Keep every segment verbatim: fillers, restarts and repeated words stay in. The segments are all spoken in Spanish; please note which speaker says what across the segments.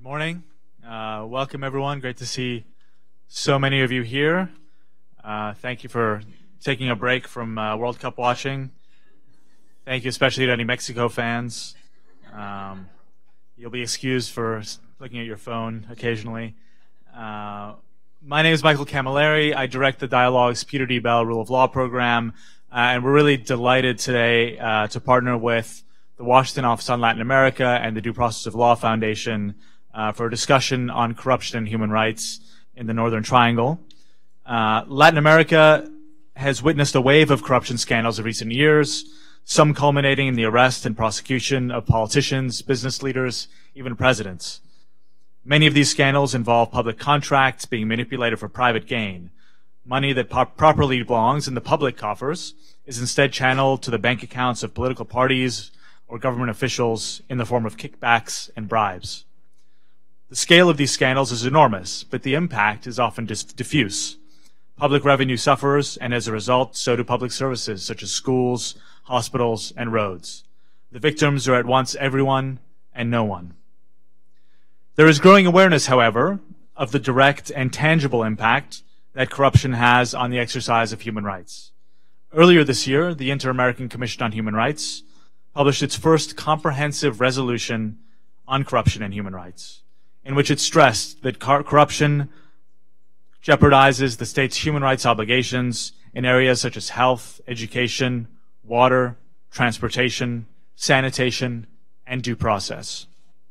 Speaker 1: Good morning. Uh, welcome, everyone. Great to see so many of you here. Uh, thank you for taking a break from uh, World Cup watching. Thank you especially to any Mexico fans. Um, you'll be excused for looking at your phone occasionally. Uh, my name is Michael Camilleri. I direct the Dialogues Peter D. Bell Rule of Law program, uh, and we're really delighted today uh, to partner with the Washington Office on Latin America and the Due Process of Law Foundation uh, for a discussion on corruption and human rights in the Northern Triangle. Uh, Latin America has witnessed a wave of corruption scandals in recent years, some culminating in the arrest and prosecution of politicians, business leaders, even presidents. Many of these scandals involve public contracts being manipulated for private gain. Money that po- properly belongs in the public coffers is instead channeled to the bank accounts of political parties or government officials in the form of kickbacks and bribes. The scale of these scandals is enormous, but the impact is often dis- diffuse. Public revenue suffers, and as a result, so do public services such as schools, hospitals, and roads. The victims are at once everyone and no one. There is growing awareness, however, of the direct and tangible impact that corruption has on the exercise of human rights. Earlier this year, the Inter-American Commission on Human Rights published its first comprehensive resolution on corruption and human rights, in which it stressed that car- corruption jeopardizes the state's human rights obligations in areas such as health, education, water, transportation, sanitation, and due process.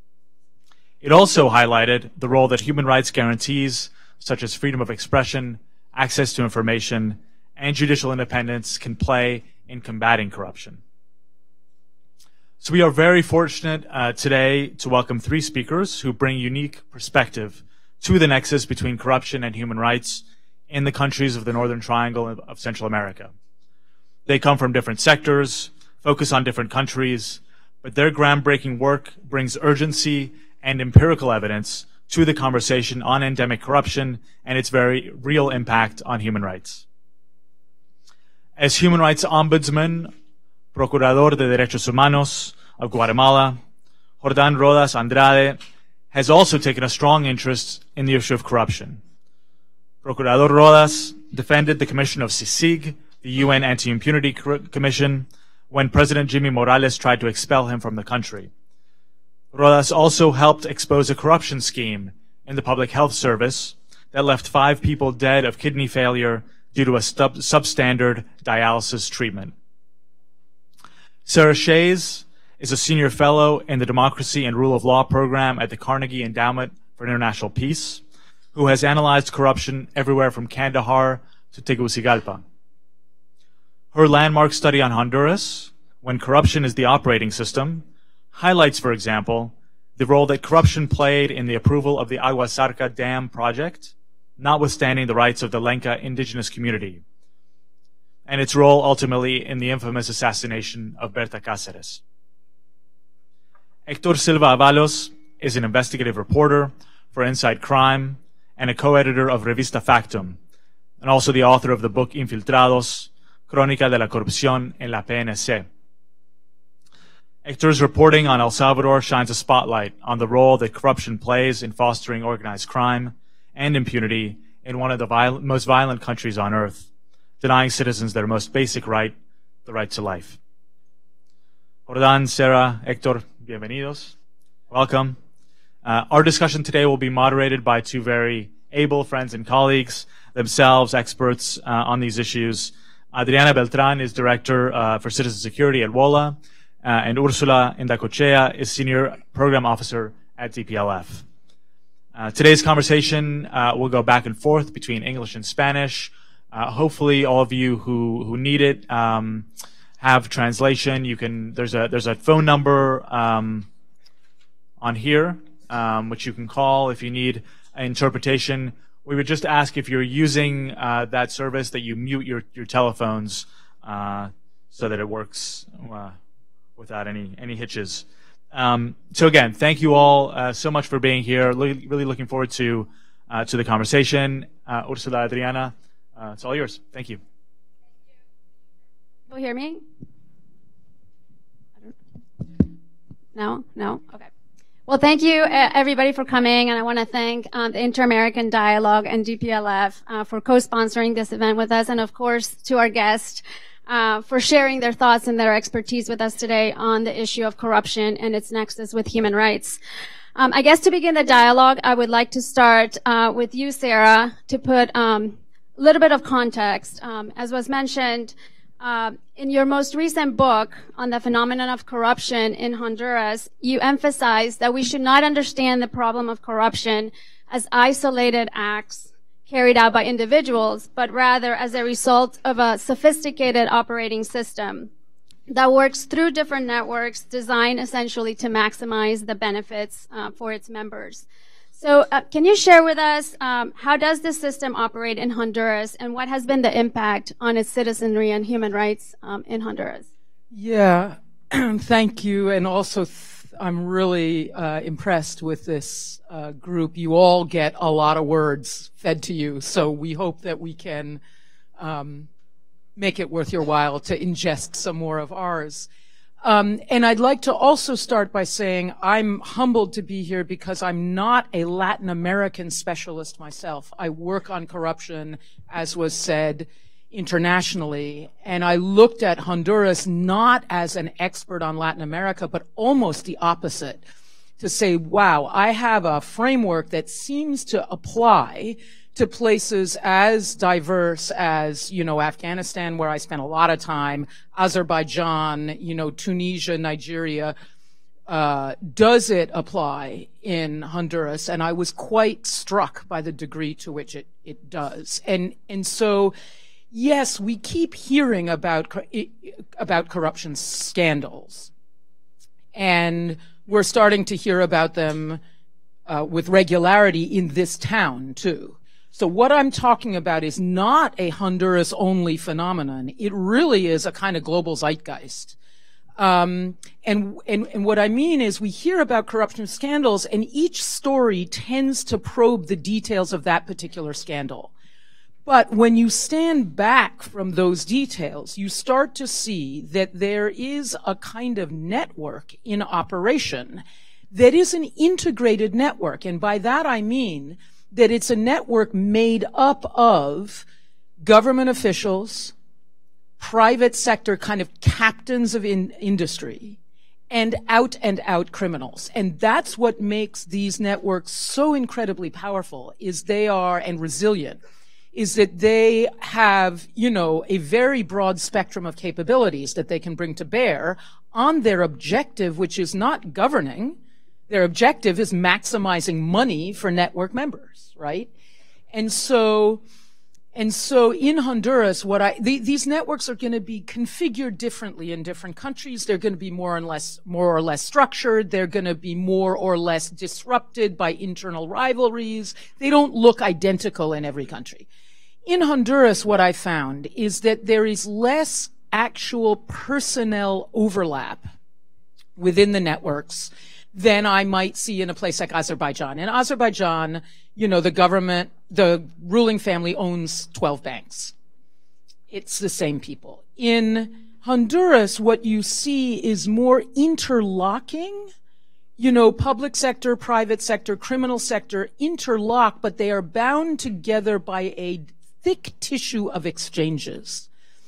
Speaker 1: It also highlighted the role that human rights guarantees, such as freedom of expression, access to information, and judicial independence, can play in combating corruption. So we are very fortunate uh, today to welcome three speakers who bring unique perspective to the nexus between corruption and human rights in the countries of the Northern Triangle of, of Central America. They come from different sectors, focus on different countries, but their groundbreaking work brings urgency and empirical evidence to the conversation on endemic corruption and its very real impact on human rights. As Human Rights Ombudsman, Procurador de Derechos Humanos of Guatemala, Jordán Rodas Andrade has also taken a strong interest in the issue of corruption. Procurador Rodas defended the commission of CICIG, the U N Anti-Impunity Commission, when President Jimmy Morales tried to expel him from the country. Rodas also helped expose a corruption scheme in the public health service that left five people dead of kidney failure due to a sub- substandard dialysis treatment. Sarah Shays is a senior fellow in the Democracy and Rule of Law program at the Carnegie Endowment for International Peace, who has analyzed corruption everywhere from Kandahar to Tegucigalpa. Her landmark study on Honduras, When Corruption is the Operating System, highlights, for example, the role that corruption played in the approval of the Aguasarca Dam project, notwithstanding the rights of the Lenca indigenous community, and its role ultimately in the infamous assassination of Berta Cáceres. Héctor Silva Avalos is an investigative reporter for Inside Crime and a co-editor of Revista Factum, and also the author of the book Infiltrados, Crónica de la Corrupción en la P N C. Héctor's reporting on El Salvador shines a spotlight on the role that corruption plays in fostering organized crime and impunity in one of the viol- most violent countries on earth, denying citizens their most basic right, the right to life. Jordán, Sarah, Héctor, bienvenidos. Welcome. Uh, our discussion today will be moderated by two very able friends and colleagues, themselves experts uh, on these issues. Adriana Beltrán is Director uh, for Citizen Security at WOLA, uh, and Ursula Indacochea is Senior Program Officer at D P L F. Uh, today's conversation uh, will go back and forth between English and Spanish. Uh, hopefully, all of you who who need it um, have translation. You can there's a there's a phone number um, on here um, which you can call if you need interpretation. We would just ask if you're using uh, that service that you mute your your telephones uh, so that it works uh, without any any hitches. Um, so again, thank you all uh, so much for being here. Really, really looking forward to uh, to the conversation. Uh, Ursula, Adriana. Uh, it's all yours. Thank you.
Speaker 2: People hear me? I don't... No? No? Okay. Well, thank you, uh, everybody, for coming, and I want to thank um, the Inter-American Dialogue and D P L F uh, for co-sponsoring this event with us, and of course, to our guests uh, for sharing their thoughts and their expertise with us today on the issue of corruption and its nexus with human rights. Um, I guess to begin the dialogue, I would like to start uh, with you, Sarah, to put um, a little bit of context. Um, as was mentioned, Uh, in your most recent book on the phenomenon of corruption in Honduras, you emphasize that we should not understand the problem of corruption as isolated acts carried out by individuals, but rather as a result of a sophisticated operating system that works through different networks designed essentially to maximize the benefits uh, for its members. So uh, can you share with us um, how does this system operate in Honduras, and what has been the impact on its citizenry and human rights um, in Honduras?
Speaker 3: Yeah, thank you. And also, th- I'm really uh, impressed with this uh, group. You all get a lot of words fed to you, so we hope that we can um, make it worth your while to ingest some more of ours. Um, and I'd like to also start by saying I'm humbled to be here because I'm not a Latin American specialist myself. I work on corruption, as was said, internationally. And I looked at Honduras not as an expert on Latin America, but almost the opposite, to say, wow, I have a framework that seems to apply to places as diverse as, you know, Afghanistan, where I spent a lot of time, Azerbaijan, you know, Tunisia, Nigeria. Uh, does it apply in Honduras? And I was quite struck by the degree to which it, it does. And, and so, yes, we keep hearing about, about corruption scandals. And we're starting to hear about them uh, with regularity in this town, too. So what I'm talking about is not a Honduras-only phenomenon. It really is a kind of global zeitgeist. Um, and, and, and what I mean is we hear about corruption scandals, and each story tends to probe the details of that particular scandal. But when you stand back from those details, you start to see that there is a kind of network in operation that is an integrated network. And by that I mean that it's a network made up of government officials, private sector kind of captains of in industry, and out and out criminals. And that's what makes these networks so incredibly powerful, is they are, and resilient, is that they have, you know, a very broad spectrum of capabilities that they can bring to bear on their objective, which is not governing. Their objective is maximizing money for network members, right? And so, and so in Honduras, what I, the, these networks are going to be configured differently in different countries. They're going to be more and less, more or less structured. They're going to be more or less disrupted by internal rivalries. They don't look identical in every country. In Honduras, what I found is that there is less actual personnel overlap within the networks than I might see in a place like Azerbaijan. In Azerbaijan, you know, the government, the ruling family owns twelve banks. It's the same people. In Honduras, what you see is more interlocking, you know, public sector, private sector, criminal sector interlock, but they are bound together by a thick tissue of exchanges,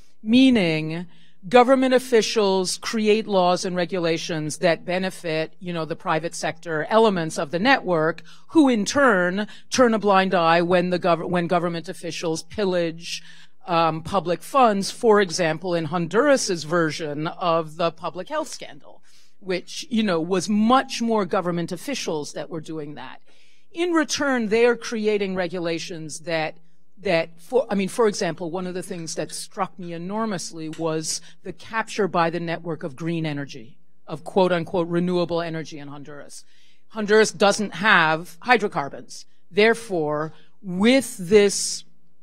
Speaker 3: meaning government officials create laws and regulations that benefit, you know, the private sector elements of the network, who in turn turn a blind eye when the gov- when government officials pillage um, public funds. For example, in Honduras's version of the public health scandal, which, you know, was much more government officials that were doing that. In return, they are creating regulations that that, for, I mean, for example, one of the things that struck me enormously was the capture by the network of green energy, of quote unquote renewable energy in Honduras. Honduras doesn't have hydrocarbons. Therefore, with this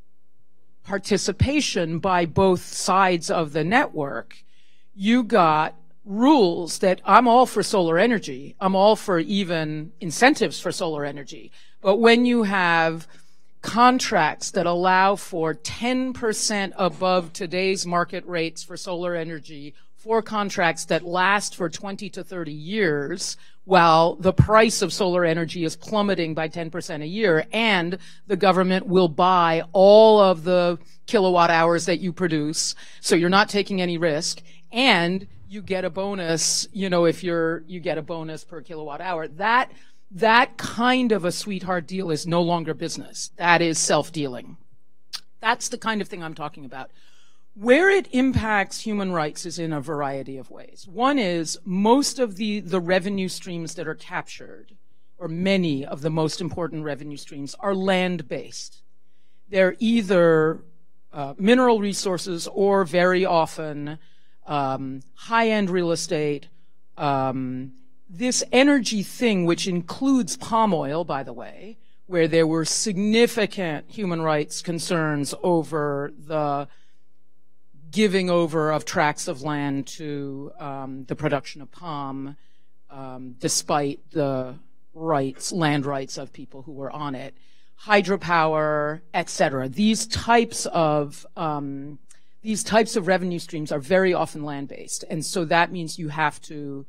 Speaker 3: participation by both sides of the network, you got rules that I'm all for solar energy. I'm all for even incentives for solar energy. But when you have contracts that allow for ten percent above today's market rates for solar energy for contracts that last for twenty to thirty years, while the price of solar energy is plummeting by ten percent a year, and the government will buy all of the kilowatt hours that you produce, so you're not taking any risk, and you get a bonus, you know, if you're, you get a bonus per kilowatt hour. That, that kind of a sweetheart deal is no longer business. That is self-dealing. That's the kind of thing I'm talking about. Where it impacts human rights is in a variety of ways. One is most of the, the revenue streams that are captured, or many of the most important revenue streams, are land-based. They're either uh, mineral resources or very often um, high-end real estate. Um, this energy thing, which includes palm oil, by the way, where there were significant human rights concerns over the giving over of tracts of land to um, the production of palm, um, despite the rights, land rights of people who were on it, hydropower, et cetera. These types of um, these types of revenue streams are very often land-based, and so that means you have to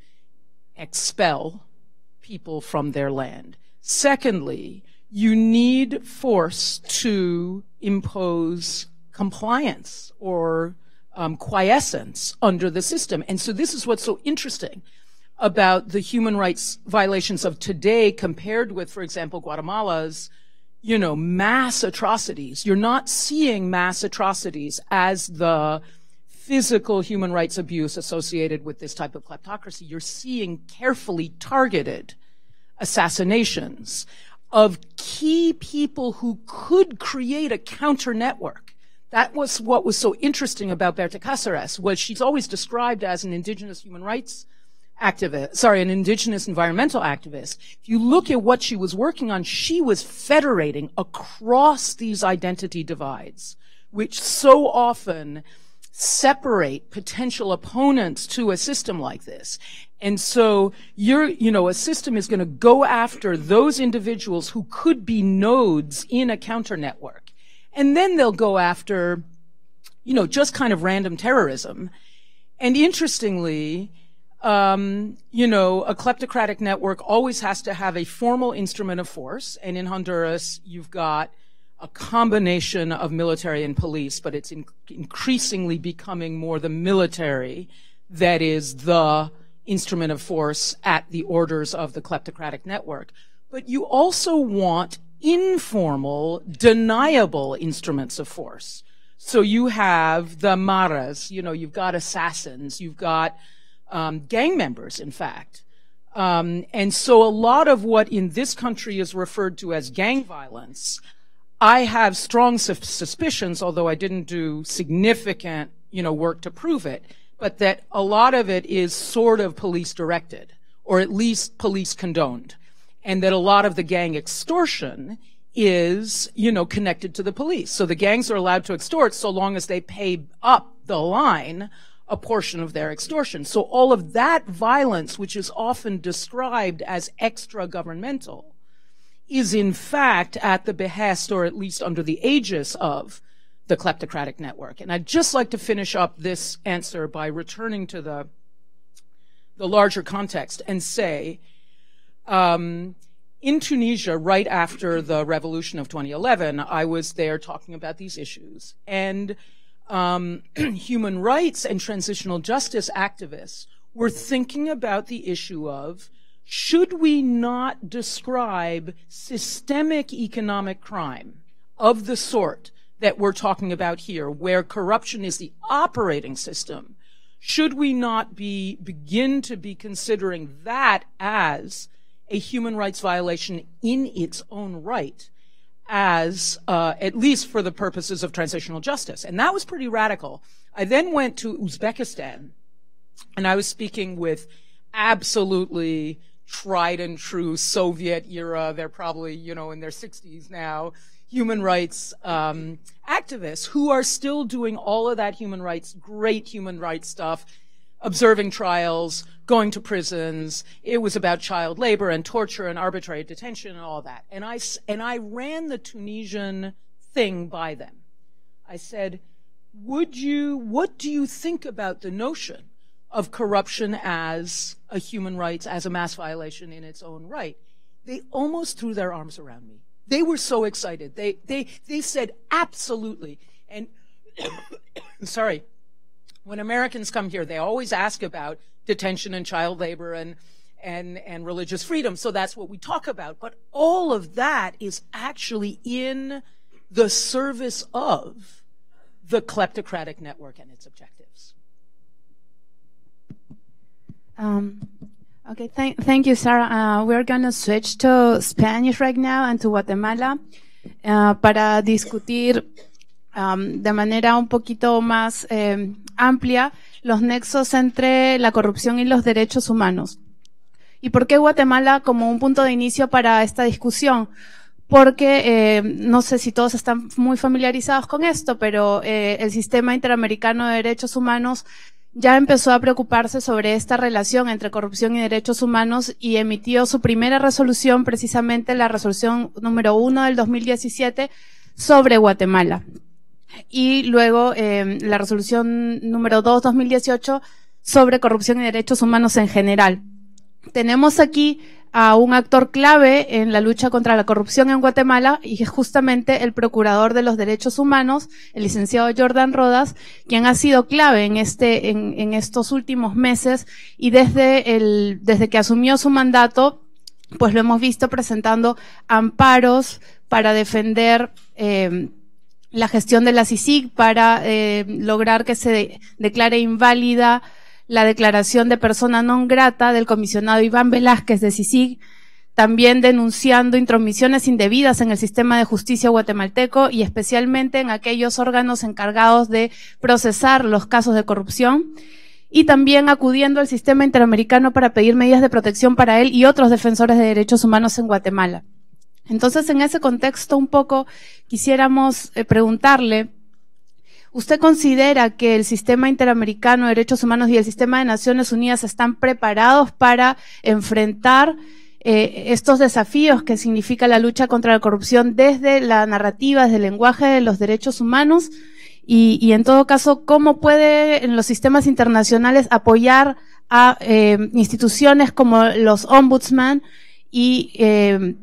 Speaker 3: expel people from their land. Secondly, you need force to impose compliance or Um, quiescence under the system. And so this is what's so interesting about the human rights violations of today compared with, for example, Guatemala's, you know, mass atrocities. You're not seeing mass atrocities as the physical human rights abuse associated with this type of kleptocracy. You're seeing carefully targeted assassinations of key people who could create a counter network. That was what was so interesting about Berta Cáceres, was she's always described as an indigenous human rights activist, sorry, an indigenous environmental activist. If you look at what she was working on, she was federating across these identity divides, which so often separate potential opponents to a system like this. And so you're, you know, a system is going to go after those individuals who could be nodes in a counter network. And then they'll go after, you know, just kind of random terrorism. And interestingly, um, you know, a kleptocratic network always has to have a formal instrument of force. And in Honduras, you've got a combination of military and police, but it's in increasingly becoming more the military that is the instrument of force at the orders of the kleptocratic network. But you also want informal, deniable instruments of force. So you have the maras, you know, you've got assassins, you've got um, gang members, in fact. Um, and so a lot of what in this country is referred to as gang violence, I have strong su suspicions, although I didn't do significant, you know, work to prove it, but that a lot of it is sort of police directed, or at least police condoned. And that a lot of the gang extortion is, you know, connected to the police. So the gangs are allowed to extort so long as they pay up the line a portion of their extortion. So all of that violence, which is often described as extra-governmental, is in fact at the behest, or at least under the aegis of, the kleptocratic network. And I'd just like to finish up this answer by returning to the, the larger context and say, Um, in Tunisia, right after the revolution of twenty eleven, I was there talking about these issues. And um, human rights and transitional justice activists were thinking about the issue of, should we not describe systemic economic crime of the sort that we're talking about here, where corruption is the operating system? Should we not be begin to be considering that as a human rights violation in its own right, as uh, at least for the purposes of transitional justice? And that was pretty radical. I then went to Uzbekistan, and I was speaking with absolutely tried and true Soviet era, they're probably, you know, in their sixties now, human rights um, activists who are still doing all of that human rights, great human rights stuff, observing trials, going to prisons. It was about child labor and torture and arbitrary detention and all that. And I, and I ran the Tunisian thing by them. I said, would you, what do you think about the notion of corruption as a human rights, as a mass violation in its own right. They almost threw their arms around me. They were so excited. They, they, they said absolutely. And sorry, when Americans come here, they always ask about detention and child labor and, and, and religious freedom. So that's what we talk about. But all of that is actually in the service of the kleptocratic network and its objectives.
Speaker 4: Um, okay, thank, thank you, Sarah. Uh, we're going to switch to Spanish right now and to Guatemala uh, para discutir um, de manera un poquito más eh, amplia los nexos entre la corrupción y los derechos humanos. ¿Y por qué Guatemala como un punto de inicio para esta discusión? Porque eh, no sé si todos están muy familiarizados con esto, pero eh, el Sistema Interamericano de Derechos Humanos ya empezó a preocuparse sobre esta relación entre corrupción y derechos humanos y emitió su primera resolución, precisamente la resolución número uno del dos mil diecisiete sobre Guatemala. Y luego eh, la resolución número dos, dos mil dieciocho, sobre corrupción y derechos humanos en general. Tenemos aquí a un actor clave en la lucha contra la corrupción en Guatemala y es justamente el Procurador de los Derechos Humanos, el licenciado Jordan Rodas, quien ha sido clave en este, en, en estos últimos meses y desde el, desde que asumió su mandato, pues lo hemos visto presentando amparos para defender, eh, la gestión de la C I C I G, para eh, lograr que se de, declare inválida la declaración de persona non grata del comisionado Iván Velázquez de C I C I G, también denunciando intromisiones indebidas en el sistema de justicia guatemalteco y especialmente en aquellos órganos encargados de procesar los casos de corrupción, y también acudiendo al sistema interamericano para pedir medidas de protección para él y otros defensores de derechos humanos en Guatemala. Entonces, en ese contexto un poco quisiéramos eh, preguntarle, ¿usted considera que el Sistema Interamericano de Derechos Humanos y el Sistema de Naciones Unidas están preparados para enfrentar eh, estos desafíos que significa la lucha contra la corrupción desde la narrativa, desde el lenguaje de los derechos humanos? Y, y en todo caso, ¿cómo puede en los sistemas internacionales apoyar a eh, instituciones como los ombudsman y eh,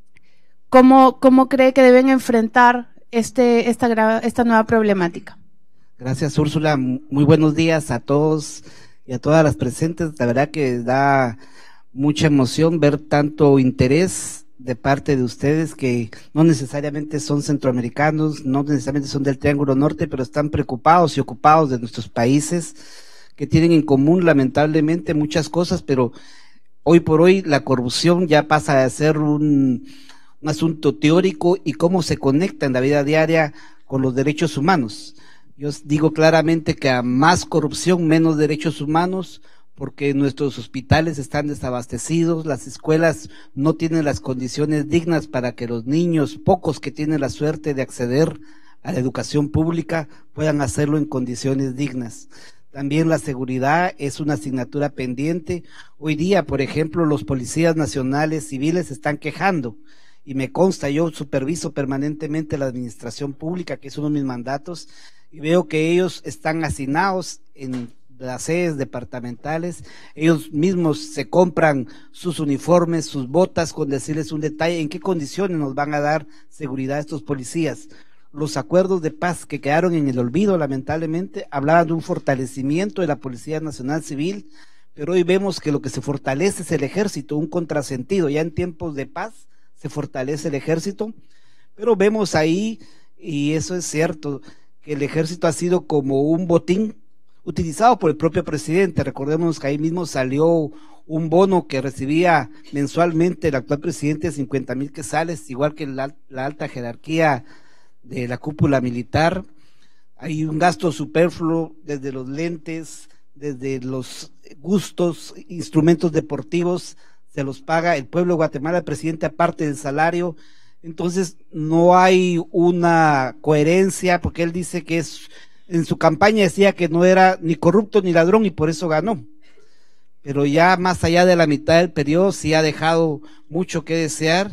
Speaker 4: cómo, cómo cree que deben enfrentar este, esta, esta nueva problemática?
Speaker 5: Gracias, Úrsula. Muy buenos días a todos y a todas las presentes. La verdad que da mucha emoción ver tanto interés de parte de ustedes, que no necesariamente son centroamericanos, no necesariamente son del Triángulo Norte, pero están preocupados y ocupados de nuestros países, que tienen en común lamentablemente muchas cosas, pero hoy por hoy la corrupción ya pasa a ser un, un asunto teórico y cómo se conecta en la vida diaria con los derechos humanos. Yo digo claramente que a más corrupción, menos derechos humanos, porque nuestros hospitales están desabastecidos, las escuelas no tienen las condiciones dignas para que los niños, pocos que tienen la suerte de acceder a la educación pública, puedan hacerlo en condiciones dignas. También la seguridad es una asignatura pendiente. Hoy día, por ejemplo, los policías nacionales civiles están quejando, y me consta, yo superviso permanentemente la administración pública, que es uno de mis mandatos, y veo que ellos están hacinados en las sedes departamentales, ellos mismos se compran sus uniformes, sus botas, con decirles un detalle, en qué condiciones nos van a dar seguridad estos policías. Los acuerdos de paz que quedaron en el olvido, lamentablemente, hablaban de un fortalecimiento de la Policía Nacional Civil, pero hoy vemos que lo que se fortalece es el ejército, un contrasentido. Ya en tiempos de paz se fortalece el ejército, pero vemos ahí, y eso es cierto, que el ejército ha sido como un botín utilizado por el propio presidente. Recordemos que ahí mismo salió un bono que recibía mensualmente el actual presidente de cincuenta mil quetzales, igual que la, la alta jerarquía de la cúpula militar. Hay un gasto superfluo desde los lentes, desde los gustos, instrumentos deportivos, se los paga el pueblo de Guatemala, el presidente aparte del salario. Entonces no hay una coherencia, porque él dice que es, en su campaña decía que no era ni corrupto ni ladrón y por eso ganó, pero ya más allá de la mitad del periodo sí ha dejado mucho que desear.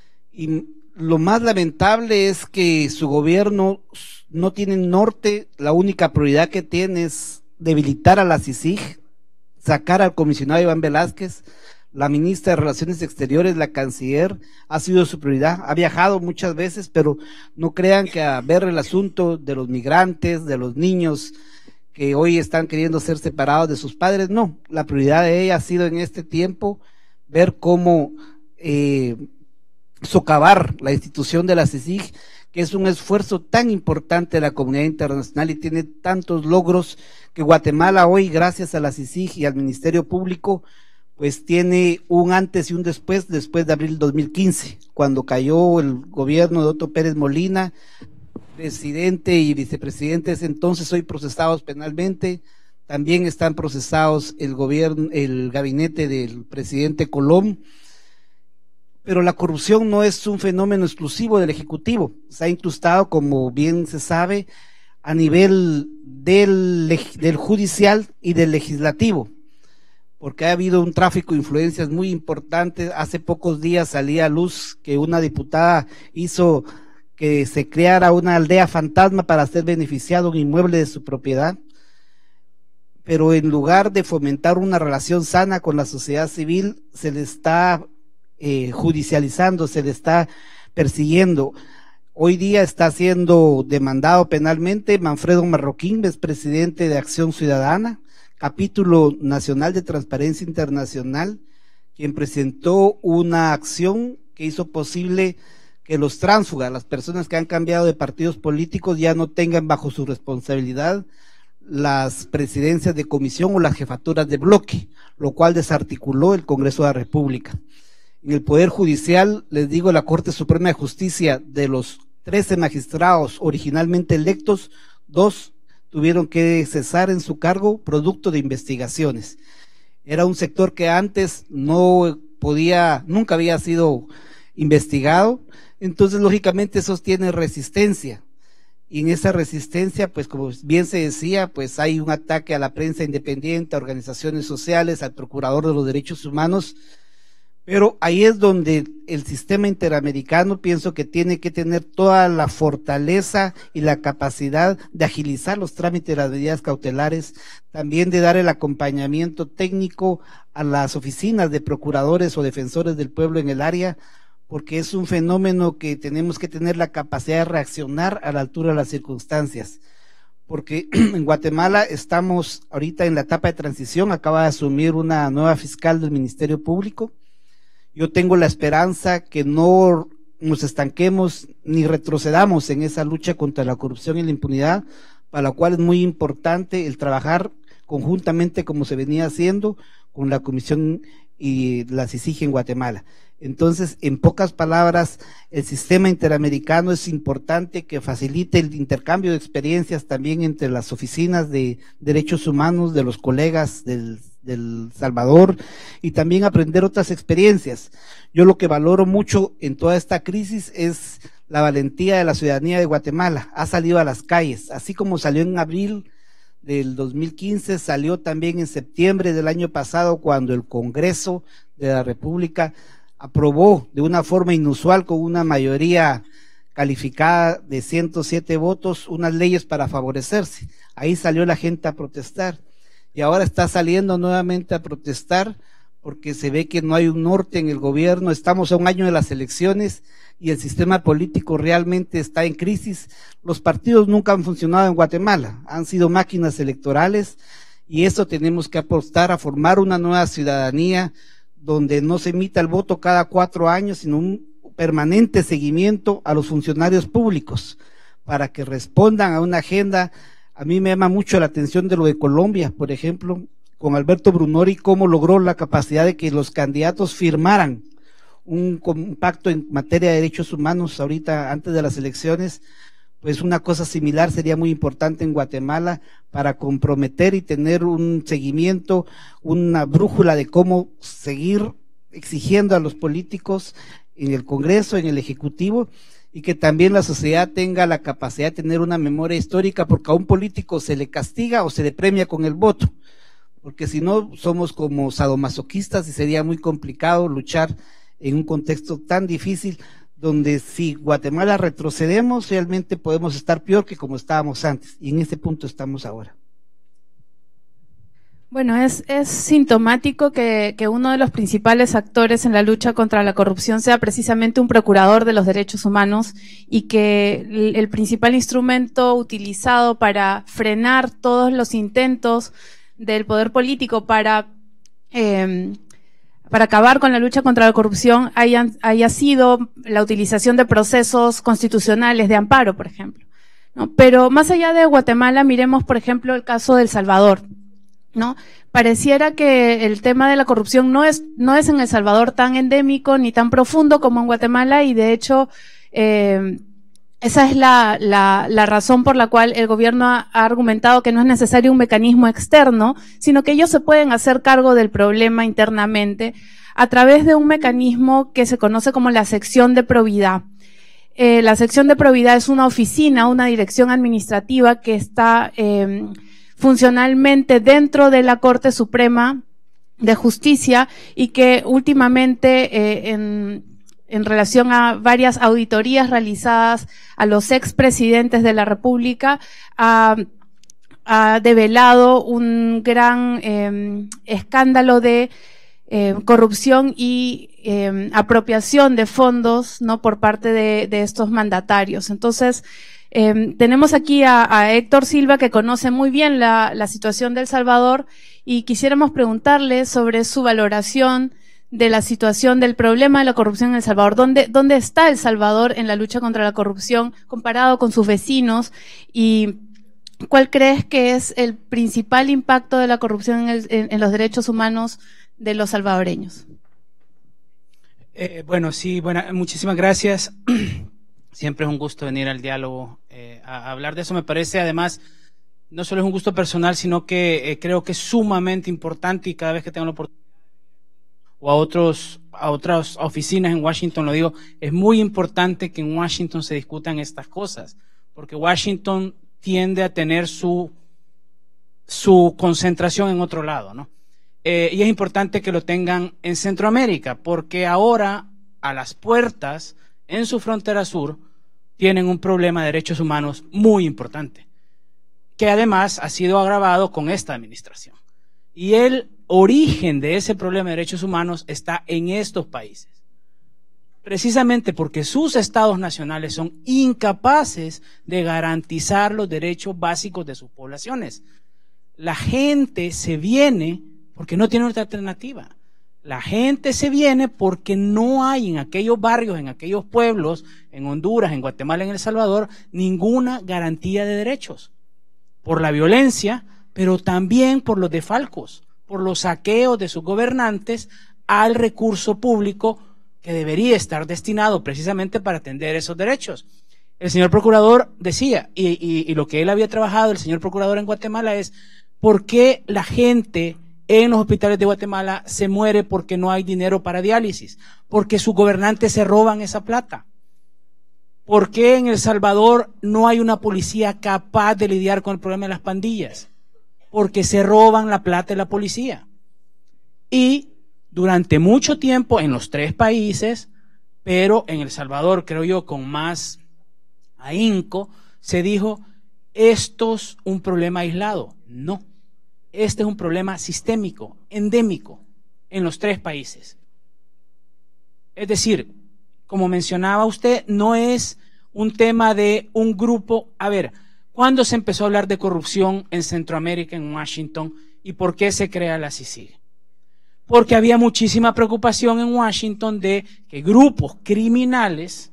Speaker 5: Y lo más lamentable es que su gobierno no tiene norte, la única prioridad que tiene es debilitar a la C I C I G, sacar al comisionado Iván Velázquez. La ministra de Relaciones Exteriores, la canciller, ha sido su prioridad. Ha viajado muchas veces, pero no crean que a ver el asunto de los migrantes, de los niños que hoy están queriendo ser separados de sus padres, no. La prioridad de ella ha sido en este tiempo ver cómo eh, socavar la institución de la C I C I G, que es un esfuerzo tan importante de la comunidad internacional y tiene tantos logros que Guatemala hoy, gracias a la C I C I G y al Ministerio Público, pues tiene un antes y un después, después de abril del dos mil quince, cuando cayó el gobierno de Otto Pérez Molina, presidente y vicepresidentes entonces hoy procesados penalmente. También están procesados el gobierno, el gabinete del presidente Colom. Pero la corrupción no es un fenómeno exclusivo del Ejecutivo, se ha incrustado, como bien se sabe, a nivel del, del judicial y del legislativo, porque ha habido un tráfico de influencias muy importante. Hace pocos días salía a luz que una diputada hizo que se creara una aldea fantasma para ser beneficiado un inmueble de su propiedad, pero en lugar de fomentar una relación sana con la sociedad civil, se le está eh, judicializando, se le está persiguiendo. Hoy día está siendo demandado penalmente Manfredo Marroquín, expresidente de Acción Ciudadana, capítulo nacional de Transparencia Internacional, quien presentó una acción que hizo posible que los tránsfugas, las personas que han cambiado de partidos políticos, ya no tengan bajo su responsabilidad las presidencias de comisión o las jefaturas de bloque, lo cual desarticuló el Congreso de la República. En el Poder Judicial, les digo, la Corte Suprema de Justicia, de los trece magistrados originalmente electos, dos tuvieron que cesar en su cargo producto de investigaciones. Era un sector que antes no podía, nunca había sido investigado, entonces lógicamente eso tiene resistencia, y en esa resistencia, pues como bien se decía, pues hay un ataque a la prensa independiente, a organizaciones sociales, al Procurador de los Derechos Humanos, pero ahí es donde el sistema interamericano pienso que tiene que tener toda la fortaleza y la capacidad de agilizar los trámites de las medidas cautelares, también de dar el acompañamiento técnico a las oficinas de procuradores o defensores del pueblo en el área, porque es un fenómeno que tenemos que tener la capacidad de reaccionar a la altura de las circunstancias, porque en Guatemala estamos ahorita en la etapa de transición, acaba de asumir una nueva fiscal del Ministerio Público. Yo tengo la esperanza que no nos estanquemos ni retrocedamos en esa lucha contra la corrupción y la impunidad, para la cual es muy importante el trabajar conjuntamente como se venía haciendo con la Comisión y la C I C I G en Guatemala. Entonces, en pocas palabras, el sistema interamericano es importante que facilite el intercambio de experiencias también entre las oficinas de derechos humanos de los colegas del, del Salvador, y también aprender otras experiencias. Yo lo que valoro mucho en toda esta crisis es la valentía de la ciudadanía de Guatemala. Ha salido a las calles, así como salió en abril del dos mil quince, salió también en septiembre del año pasado, cuando el Congreso de la República aprobó de una forma inusual, con una mayoría calificada de ciento siete votos, unas leyes para favorecerse. Ahí salió la gente a protestar, y ahora está saliendo nuevamente a protestar porque se ve que no hay un norte en el gobierno. Estamos a un año de las elecciones y el sistema político realmente está en crisis. Los partidos nunca han funcionado en Guatemala, han sido máquinas electorales, y eso tenemos que apostar a formar una nueva ciudadanía donde no se emita el voto cada cuatro años, sino un permanente seguimiento a los funcionarios públicos para que respondan a una agenda. A mí me llama mucho la atención de lo de Colombia, por ejemplo, con Alberto Brunori, cómo logró la capacidad de que los candidatos firmaran un, un pacto en materia de derechos humanos ahorita antes de las elecciones. Pues una cosa similar sería muy importante en Guatemala para comprometer y tener un seguimiento, una brújula de cómo seguir exigiendo a los políticos en el Congreso, en el Ejecutivo, y que también la sociedad tenga la capacidad de tener una memoria histórica, porque a un político se le castiga o se le premia con el voto, porque si no somos como sadomasoquistas y sería muy complicado luchar en un contexto tan difícil, donde si Guatemala retrocedemos, realmente podemos estar peor que como estábamos antes, y en este punto estamos ahora.
Speaker 4: Bueno, es, es sintomático que, que uno de los principales actores en la lucha contra la corrupción sea precisamente un procurador de los derechos humanos y que el, el principal instrumento utilizado para frenar todos los intentos del poder político para, eh, para acabar con la lucha contra la corrupción haya, haya sido la utilización de procesos constitucionales de amparo, por ejemplo, ¿no? Pero más allá de Guatemala, miremos, por ejemplo, el caso de El Salvador, ¿no? Pareciera que el tema de la corrupción no es, no es en El Salvador tan endémico ni tan profundo como en Guatemala, y de hecho, eh, esa es la, la, la razón por la cual el gobierno ha, ha argumentado que no es necesario un mecanismo externo, sino que ellos se pueden hacer cargo del problema internamente a través de un mecanismo que se conoce como la sección de probidad. Eh, la sección de probidad es una oficina, una dirección administrativa que está eh, funcionalmente dentro de la Corte Suprema de Justicia y que últimamente eh, en, en relación a varias auditorías realizadas a los expresidentes de la República ha, ha develado un gran eh, escándalo de eh, corrupción y eh, apropiación de fondos, ¿no?, por parte de, de estos mandatarios. Entonces, Eh, tenemos aquí a, a Héctor Silva, que conoce muy bien la, la situación de El Salvador, y quisiéramos preguntarle sobre su valoración de la situación del problema de la corrupción en El Salvador. ¿Dónde, dónde está El Salvador en la lucha contra la corrupción comparado con sus vecinos? ¿Y cuál crees que es el principal impacto de la corrupción en, el, en, en los derechos humanos de los salvadoreños?
Speaker 6: Eh, bueno, sí, bueno, muchísimas gracias. Siempre es un gusto venir al diálogo eh, a, a hablar de eso. Me parece, además, no solo es un gusto personal, sino que eh, creo que es sumamente importante, y cada vez que tengo la oportunidad o a otros a otras oficinas en Washington lo digo, es muy importante que en Washington se discutan estas cosas, porque Washington tiende a tener su su concentración en otro lado, ¿no? Eh, y es importante que lo tengan en Centroamérica, porque ahora a las puertas en su frontera sur tienen un problema de derechos humanos muy importante, que además ha sido agravado con esta administración. Y el origen de ese problema de derechos humanos está en estos países, precisamente porque sus estados nacionales son incapaces de garantizar los derechos básicos de sus poblaciones. La gente se viene porque no tiene otra alternativa. La gente se viene porque no hay en aquellos barrios, en aquellos pueblos, en Honduras, en Guatemala, en El Salvador, ninguna garantía de derechos. Por la violencia, pero también por los desfalcos, por los saqueos de sus gobernantes al recurso público que debería estar destinado precisamente para atender esos derechos. El señor procurador decía, y, y, y lo que él había trabajado, el señor procurador en Guatemala, es ¿por qué la gente en los hospitales de Guatemala se muere porque no hay dinero para diálisis? Porque sus gobernantes se roban esa plata. ¿Por qué en El Salvador no hay una policía capaz de lidiar con el problema de las pandillas? Porque se roban la plata de la policía. Y durante mucho tiempo en los tres países, pero en El Salvador, creo yo, con más ahínco, se dijo, esto es un problema aislado. No. Este es un problema sistémico, endémico, en los tres países. Es decir, como mencionaba usted, no es un tema de un grupo. A ver, ¿cuándo se empezó a hablar de corrupción en Centroamérica, en Washington, y por qué se crea la C I C I G? Porque había muchísima preocupación en Washington de que grupos criminales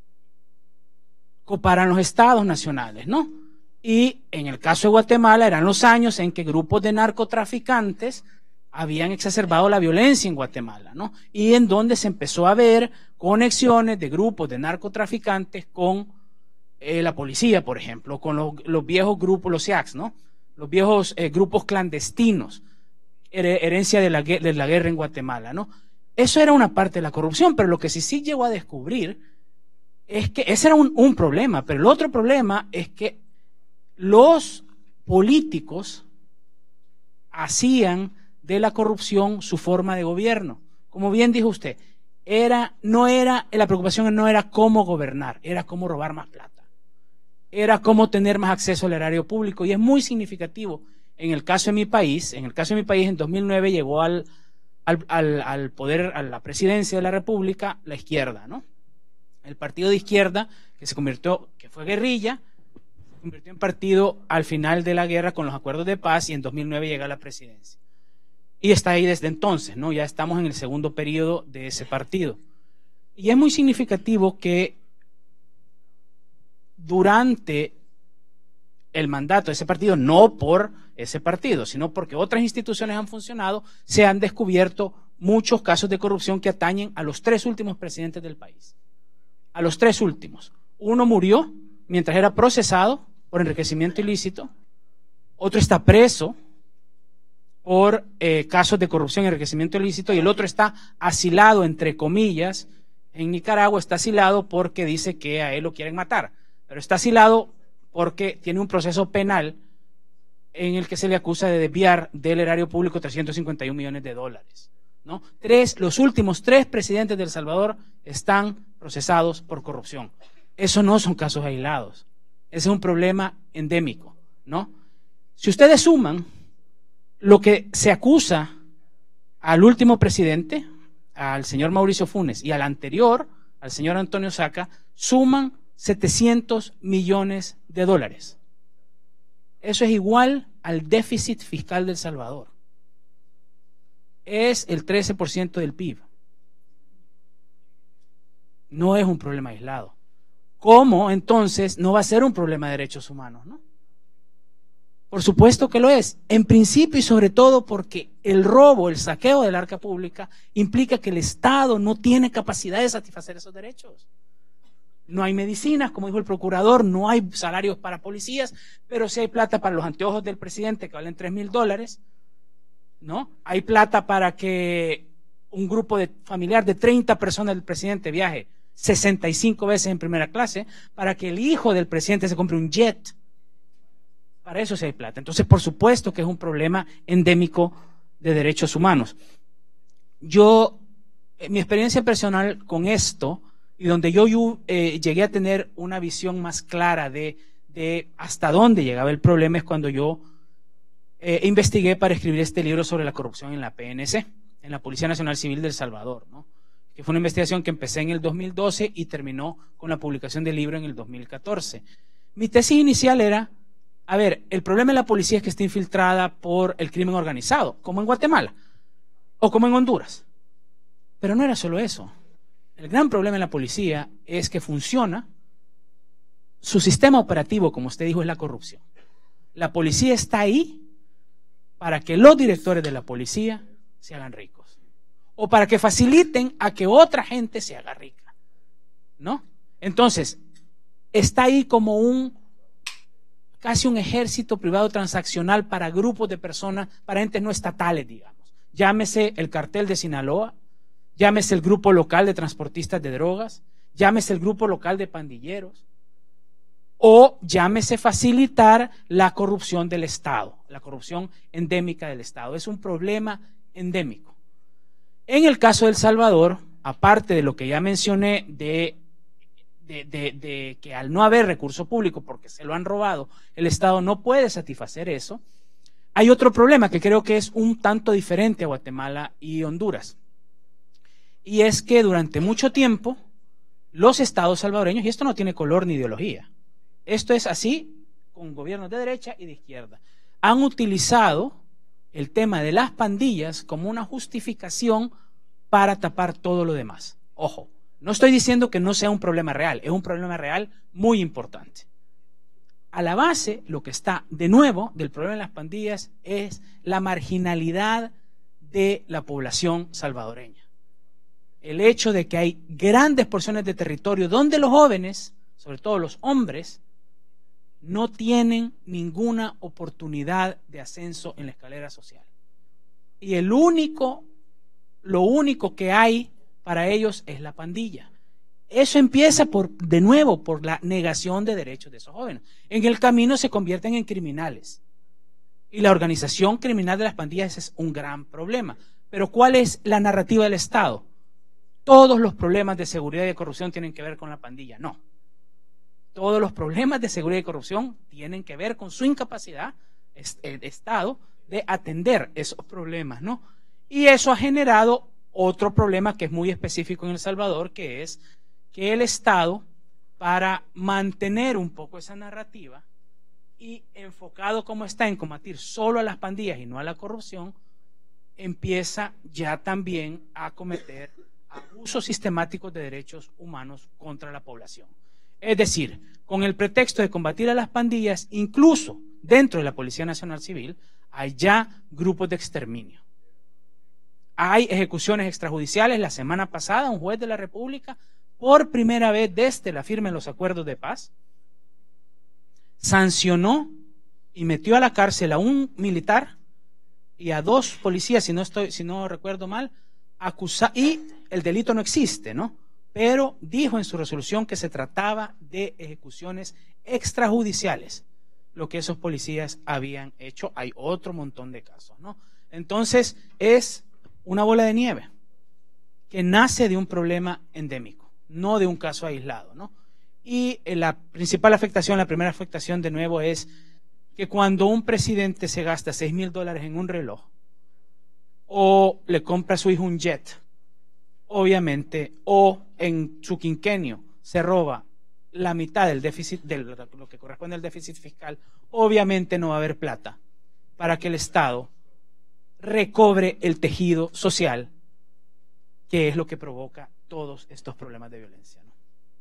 Speaker 6: coparan los estados nacionales, ¿no? Y en el caso de Guatemala eran los años en que grupos de narcotraficantes habían exacerbado la violencia en Guatemala, ¿no? Y en donde se empezó a ver conexiones de grupos de narcotraficantes con eh, la policía, por ejemplo, con los, los viejos grupos, los S I A Cs, ¿no? Los viejos eh, grupos clandestinos, her herencia de la, de la guerra en Guatemala, ¿no? Eso era una parte de la corrupción, pero lo que sí sí llegó a descubrir es que ese era un, un problema, pero el otro problema es que los políticos hacían de la corrupción su forma de gobierno. Como bien dijo usted, era, no era, la preocupación no era cómo gobernar, era cómo robar más plata. Era cómo tener más acceso al erario público. Y es muy significativo En el caso de mi país, en el caso de mi país, en dos mil nueve llegó al, al, al, al poder, a la presidencia de la República, la izquierda, ¿no? El partido de izquierda, que se convirtió, que fue guerrilla, se convirtió en partido al final de la guerra con los acuerdos de paz y en dos mil nueve llega a la presidencia. Y está ahí desde entonces, ¿no? Ya estamos en el segundo periodo de ese partido. Y es muy significativo que durante el mandato de ese partido, no por ese partido, sino porque otras instituciones han funcionado, se han descubierto muchos casos de corrupción que atañen a los tres últimos presidentes del país. A los tres últimos. Uno murió mientras era procesado por enriquecimiento ilícito, otro está preso por eh, casos de corrupción y enriquecimiento ilícito, y el otro está asilado, entre comillas, en Nicaragua está asilado porque dice que a él lo quieren matar, pero está asilado porque tiene un proceso penal en el que se le acusa de desviar del erario público trescientos cincuenta y un millones de dólares, ¿no? Tres, los últimos tres presidentes de El Salvador están procesados por corrupción. Eso no son casos aislados, ese es un problema endémico, ¿no? Si ustedes suman lo que se acusa al último presidente, al señor Mauricio Funes, y al anterior, al señor Antonio Saca, suman setecientos millones de dólares. Eso es igual al déficit fiscal de El Salvador. Es el trece por ciento del P I B. No es un problema aislado. ¿Cómo entonces no va a ser un problema de derechos humanos, no? Por supuesto que lo es, en principio y sobre todo porque el robo, el saqueo del arca pública implica que el Estado no tiene capacidad de satisfacer esos derechos. No hay medicinas, como dijo el procurador, no hay salarios para policías, pero sí hay plata para los anteojos del presidente que valen tres mil dólares, ¿no? Hay plata para que un grupo de familiar de treinta personas del presidente viaje sesenta y cinco veces en primera clase, para que el hijo del presidente se compre un jet. Para eso sí hay plata. Entonces, por supuesto que es un problema endémico de derechos humanos. Yo, mi experiencia personal con esto, y donde yo, yo eh, llegué a tener una visión más clara de, de hasta dónde llegaba el problema, es cuando yo eh, investigué para escribir este libro sobre la corrupción en la P N C, en la Policía Nacional Civil de El Salvador, ¿no? Que fue una investigación que empecé en el dos mil doce y terminó con la publicación del libro en el dos mil catorce. Mi tesis inicial era, a ver, el problema de la policía es que está infiltrada por el crimen organizado, como en Guatemala o como en Honduras. Pero no era solo eso. El gran problema en la policía es que funciona, su sistema operativo, como usted dijo, es la corrupción. La policía está ahí para que los directores de la policía se hagan ricos, o para que faciliten a que otra gente se haga rica, ¿no? Entonces, está ahí como un, casi un ejército privado transaccional para grupos de personas, para entes no estatales, digamos. Llámese el cartel de Sinaloa, llámese el grupo local de transportistas de drogas, llámese el grupo local de pandilleros, o llámese facilitar la corrupción del Estado, la corrupción endémica del Estado. Es un problema endémico. En el caso de El Salvador, aparte de lo que ya mencioné de, de, de, de que al no haber recurso público, porque se lo han robado, el Estado no puede satisfacer eso, hay otro problema que creo que es un tanto diferente a Guatemala y Honduras. Y es que durante mucho tiempo los estados salvadoreños, y esto no tiene color ni ideología, esto es así con gobiernos de derecha y de izquierda, han utilizado el tema de las pandillas como una justificación para tapar todo lo demás. Ojo, no estoy diciendo que no sea un problema real, es un problema real muy importante. A la base, lo que está de nuevo del problema de las pandillas es la marginalidad de la población salvadoreña. El hecho de que hay grandes porciones de territorio donde los jóvenes, sobre todo los hombres, no tienen ninguna oportunidad de ascenso en la escalera social. Y el único, lo único que hay para ellos es la pandilla. Eso empieza por, de nuevo, por la negación de derechos de esos jóvenes. En el camino se convierten en criminales. Y la organización criminal de las pandillas es un gran problema. Pero ¿cuál es la narrativa del Estado? Todos los problemas de seguridad y de corrupción tienen que ver con la pandilla. No. Todos los problemas de seguridad y corrupción tienen que ver con su incapacidad el Estado de atender esos problemas, ¿no? Y eso ha generado otro problema que es muy específico en El Salvador, que es que el Estado, para mantener un poco esa narrativa y enfocado como está en combatir solo a las pandillas y no a la corrupción, empieza ya también a cometer abusos sistemáticos de derechos humanos contra la población. Es decir, con el pretexto de combatir a las pandillas, incluso dentro de la Policía Nacional Civil, hay ya grupos de exterminio. Hay ejecuciones extrajudiciales. La semana pasada, un juez de la República, por primera vez desde la firma de los acuerdos de paz, sancionó y metió a la cárcel a un militar y a dos policías, si no estoy, si no recuerdo mal, acusa, y el delito no existe, ¿no? Pero dijo en su resolución que se trataba de ejecuciones extrajudiciales, lo que esos policías habían hecho. Hay otro montón de casos, ¿no? Entonces, es una bola de nieve que nace de un problema endémico, no de un caso aislado, ¿no? Y la principal afectación, la primera afectación de nuevo es que cuando un presidente se gasta seis mil dólares en un reloj o le compra a su hijo un jet, obviamente, o en su quinquenio se roba la mitad del déficit, de lo que corresponde al déficit fiscal, obviamente no va a haber plata para que el Estado recobre el tejido social, que es lo que provoca todos estos problemas de violencia, ¿no?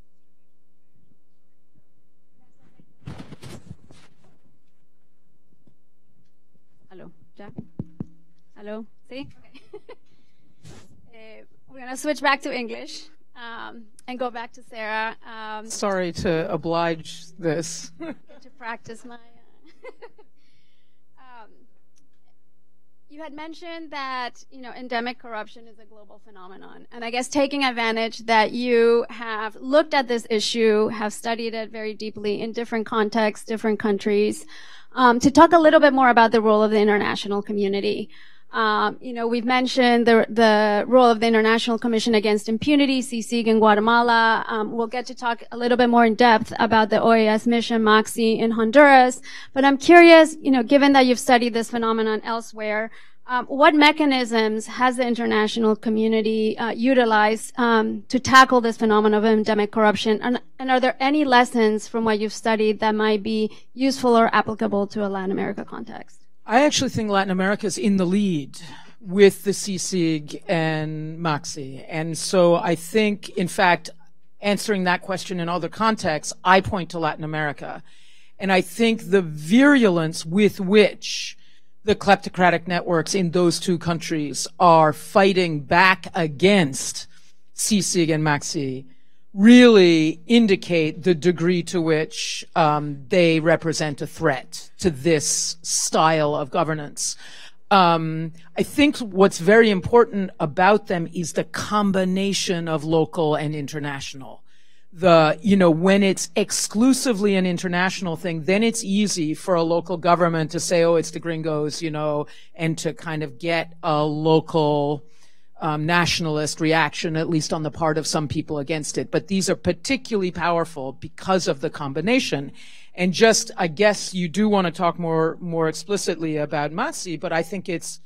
Speaker 2: Hello, Jack? Hello? See? Okay. uh, we're going to switch back to English um, and go back to Sarah. Um,
Speaker 3: Sorry to oblige this.
Speaker 2: get to practice my... Uh, um, you had mentioned that, you know, endemic corruption is a global phenomenon. And I guess taking advantage that you have looked at this issue, have studied it very deeply in different contexts, different countries, um, to talk a little bit more about the role of the international community. Um, you know, we've mentioned the, the role of the International Commission Against Impunity, C C I G in Guatemala. Um, we'll get to talk a little bit more in depth about the O A S mission MAXI in Honduras. But I'm curious, you know, given that you've studied this phenomenon elsewhere, um, what mechanisms has the international community uh, utilized um, to tackle this phenomenon of endemic corruption? And, and are there any lessons from what you've studied that might be useful or applicable to a Latin America context?
Speaker 3: I actually think Latin America is in the lead with the C C I G and MAXI. And so I think, in fact, answering that question in other contexts, I point to Latin America. And I think the virulence with which the kleptocratic networks in those two countries are fighting back against C C I G and MAXI really indicate the degree to which um, they represent a threat to this style of governance. Um, I think what's very important about them is the combination of local and international. The, you know, when it's exclusively an international thing, then it's easy for a local government to say, oh, it's the gringos, you know, and to kind of get a local Um, nationalist reaction, at least on the part of some people against it. But these are particularly powerful because of the combination. And just, I guess you do want to talk more, more explicitly about MAXI, but I think it's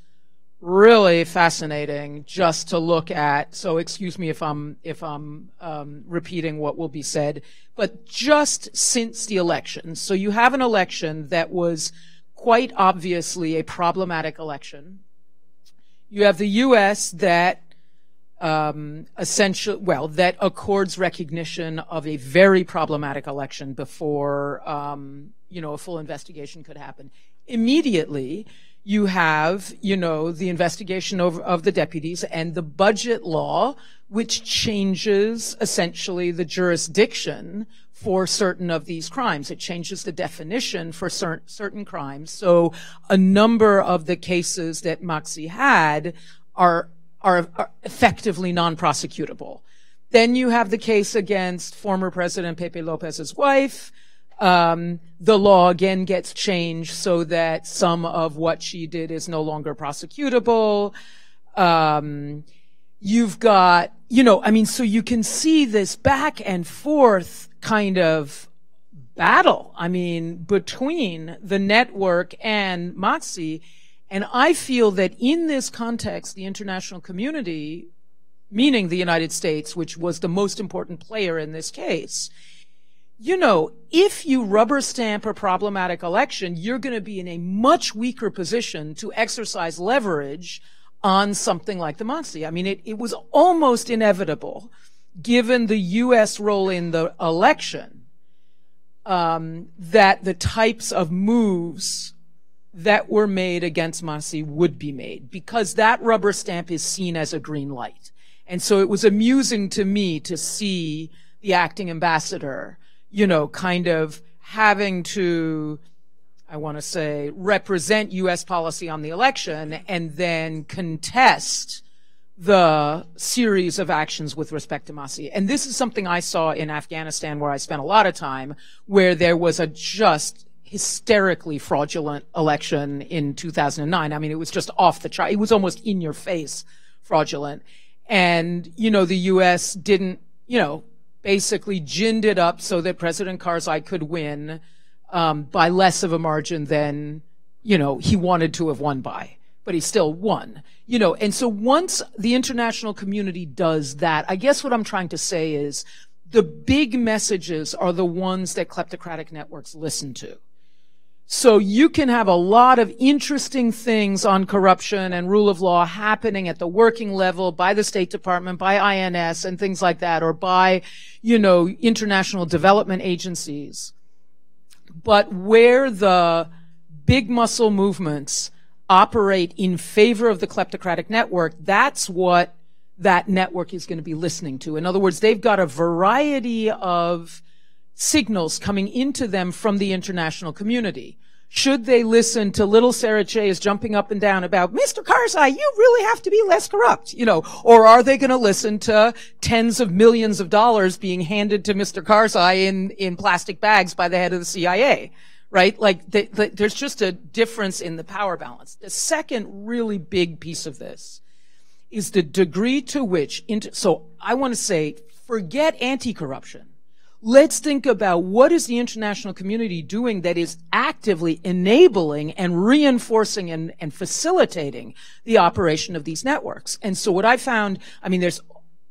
Speaker 3: really fascinating just to look at, so excuse me if I'm, if I'm, um, repeating what will be said, but just since the election. So you have an election that was quite obviously a problematic election. You have the U S that um, essentially, well, that accords recognition of a very problematic election before, um, you know, a full investigation could happen. Immediately, you have, you know, the investigation of, of the deputies and the budget law, which changes essentially the jurisdiction for certain of these crimes. It changes the definition for cer- certain crimes. So a number of the cases that MAXI had are, are, are effectively non-prosecutable. Then you have the case against former President Pepe Lopez's wife. Um, the law again gets changed so that some of what she did is no longer prosecutable. Um, you've got, you know, I mean, so you can see this back and forth kind of battle, I mean, between the network and MOXIE. And I feel that in this context, the international community, meaning the United States, which was the most important player in this case, you know, if you rubber stamp a problematic election, you're going to be in a much weaker position to exercise leverage on something like the MOXIE. I mean, it, it was almost inevitable, given the U S role in the election, um, that the types of moves that were made against MOXIE would be made, because that rubber stamp is seen as a green light. And so it was amusing to me to see the acting ambassador, you know, kind of having to, I want to say, represent U S policy on the election and then contest the series of actions with respect to MOXIE. And this is something I saw in Afghanistan, where I spent a lot of time, where there was a just hysterically fraudulent election in two thousand nine. I mean, it was just off the chart. It was almost in your face fraudulent. And, you know, the U S didn't, you know, basically ginned it up so that President Karzai could win um, by less of a margin than, you know, he wanted to have won by. But he still won, you know. And so once the international community does that, I guess what I'm trying to say is the big messages are the ones that kleptocratic networks listen to. So you can have a lot of interesting things on corruption and rule of law happening at the working level by the State Department, by I N S and things like that, or by, you know, international development agencies. But where the big muscle movements operate in favor of the kleptocratic network, that's what that network is going to be listening to. In other words, they've got a variety of signals coming into them from the international community. Should they listen to little Sarah Chayes jumping up and down about, Mister Karzai, you really have to be less corrupt, you know, or are they going to listen to tens of millions of dollars being handed to Mister Karzai in, in plastic bags by the head of the C I A, right? Like, the, the, there's just a difference in the power balance. The second really big piece of this is the degree to which, inter- so I want to say, forget anti-corruption. Let's think about what is the international community doing that is actively enabling and reinforcing and, and facilitating the operation of these networks. And so what I found, I mean, there's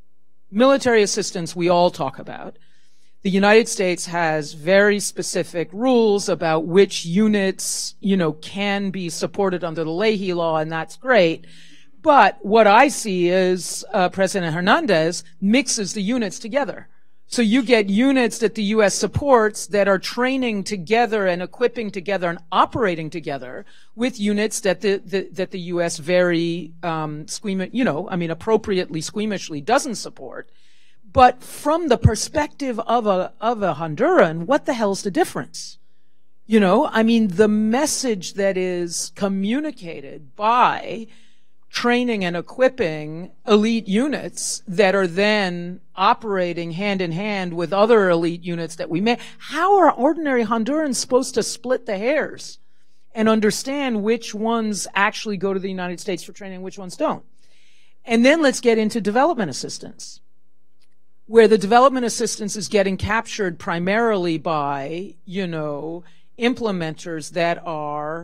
Speaker 3: military assistance we all talk about. The United States has very specific rules about which units, you know, can be supported under the Leahy Law, and that's great. But what I see is uh, President Hernandez mixes the units together. So you get units that the U S supports that are training together and equipping together and operating together with units that the, the that the U S very um, squeamish, you know, I mean, appropriately squeamishly doesn't support. But from the perspective of a of a Honduran, what the hell's the difference? You know, I mean, the message that is communicated by training and equipping elite units that are then operating hand in hand with other elite units that we may. How are ordinary Hondurans supposed to split the hairs and understand which ones actually go to the United States for training and which ones don't? And then let's get into development assistance, where the development assistance is getting captured primarily by, you know, implementers that are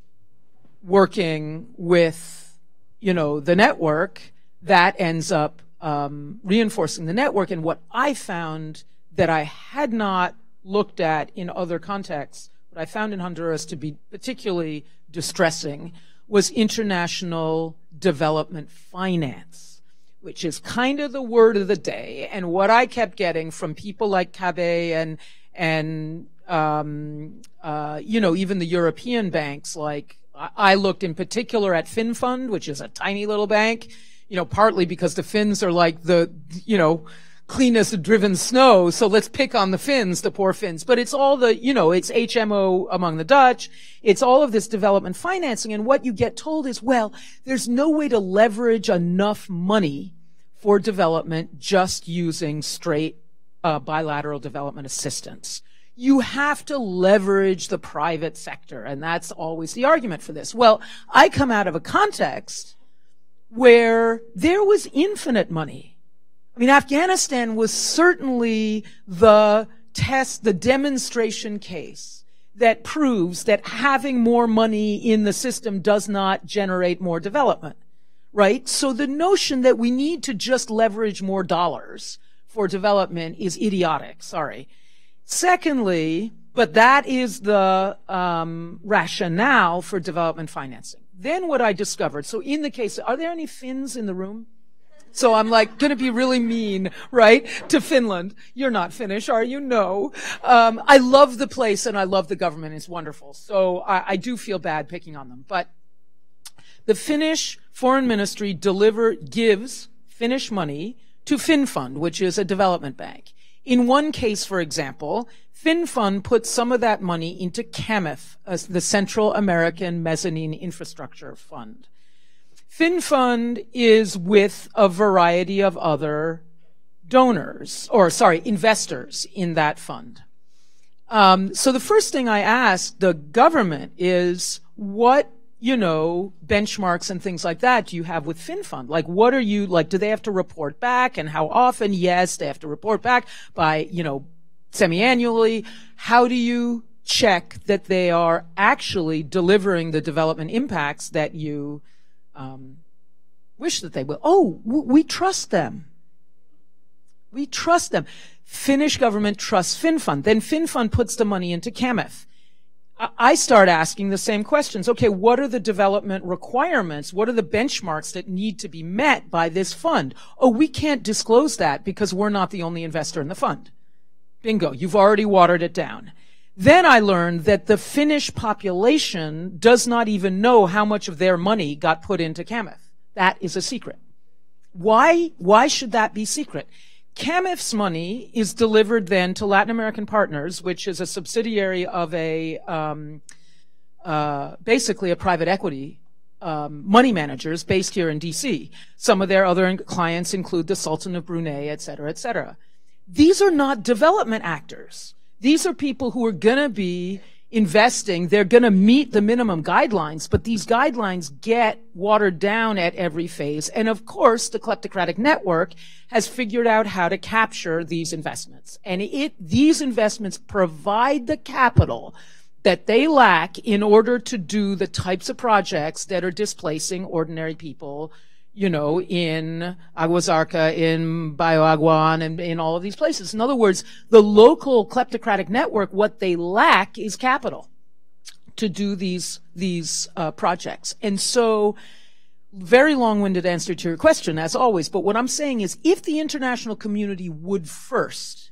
Speaker 3: working with, you know, the network that ends up um, reinforcing the network. And what I found that I had not looked at in other contexts, what I found in Honduras to be particularly distressing, was international development finance, which is kind of the word of the day. And what I kept getting from people like Cabe and, and um, uh, you know, even the European banks like, I looked in particular at FinFund, which is a tiny little bank, you know, partly because the Finns are like the, you know, cleanest of driven snow. So let's pick on the Finns, the poor Finns. But it's all the, you know, it's H M O among the Dutch. It's all of this development financing. And what you get told is, well, there's no way to leverage enough money for development just using straight uh, bilateral development assistance. You have to leverage the private sector, and that's always the argument for this. Well, I come out of a context where there was infinite money. I mean, Afghanistan was certainly the test, the demonstration case that proves that having more money in the system does not generate more development, right? So the notion that we need to just leverage more dollars for development is idiotic, sorry. Secondly, but that is the um, rationale for development financing. Then what I discovered, so in the case, are there any Finns in the room? So I'm like going to be really mean, right, to Finland. You're not Finnish, are you? No. Um, I love the place and I love the government. It's wonderful. So I, I do feel bad picking on them. But the Finnish Foreign Ministry deliver, gives Finnish money to FinFund, which is a development bank. In one case, for example, FinFund put some of that money into CAMIF, uh, the Central American Mezzanine Infrastructure Fund. FinFund is with a variety of other donors, or sorry, investors in that fund. Um, so the first thing I asked the government is, what, you know, benchmarks and things like that do you have with FinFund? Like, what are you, like, do they have to report back, and how often? Yes, they have to report back by, you know, semi-annually. How do you check that they are actually delivering the development impacts that you Um, wish that they will? Oh, we trust them. We trust them. Finnish government trusts FinFund. Then FinFund puts the money into CAMIF. I start asking the same questions. Okay, what are the development requirements? What are the benchmarks that need to be met by this fund? Oh, we can't disclose that because we're not the only investor in the fund. Bingo, you've already watered it down. Then I learned that the Finnish population does not even know how much of their money got put into CAMIF. That is a secret. Why, why should that be secret? CAMIF's money is delivered then to Latin American Partners, which is a subsidiary of a, um, uh, basically a private equity um, money managers based here in D C. Some of their other clients include the Sultan of Brunei, et cetera, et cetera. These are not development actors. These are people who are going to be investing. They're going to meet the minimum guidelines, but these guidelines get watered down at every phase. And of course, the kleptocratic network has figured out how to capture these investments. And it, these investments provide the capital that they lack in order to do the types of projects that are displacing ordinary people, you know, in Aguasarca, in Bioaguan, and in all of these places. In other words, the local kleptocratic network, what they lack is capital to do these, these uh, projects. And so, very long-winded answer to your question, as always, but what I'm saying is, if the international community would first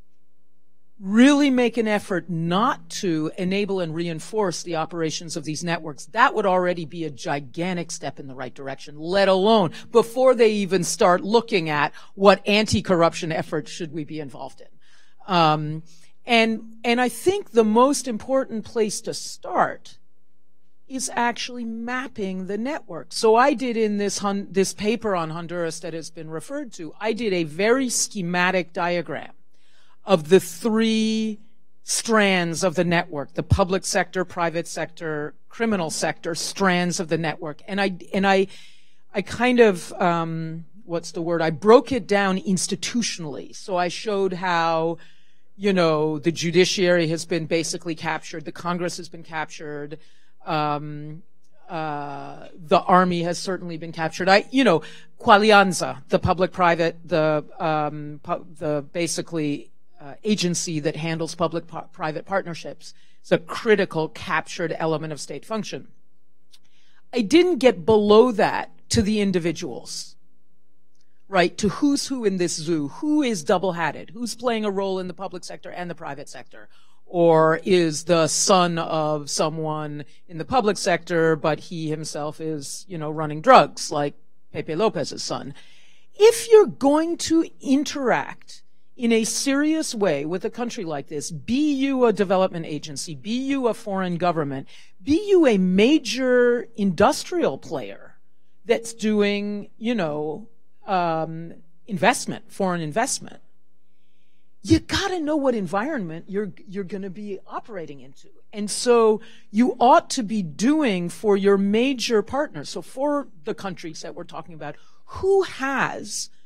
Speaker 3: really make an effort not to enable and reinforce the operations of these networks, that would already be a gigantic step in the right direction, let alone before they even start looking at what anti-corruption efforts should we be involved in. Um, and, and I think the most important place to start is actually mapping the network. So I did in this, this paper on Honduras that has been referred to, I did a very schematic diagram of the three strands of the network, the public sector, private sector, criminal sector strands of the network. And I, and I, I kind of, um, what's the word? I broke it down institutionally. So I showed how, you know, the judiciary has been basically captured, the Congress has been captured, um, uh, the army has certainly been captured. I, you know, Qualianza, the public-private, the, um, pu the basically, Uh, agency that handles public-private partnerships. It's a critical captured element of state function. I didn't get below that to the individuals, right? To who's who in this zoo, who is double-hatted, who's playing a role in the public sector and the private sector, or is the son of someone in the public sector, but he himself is, you know, running drugs, like Pepe Lopez's son. If you're going to interact in a serious way with a country like this, be you a development agency, be you a foreign government, be you a major industrial player that's doing, you know, um, investment, foreign investment, you gotta know what environment you're, you're gonna be operating into. And so you ought to be doing for your major partners, so for the countries that we're talking about, who has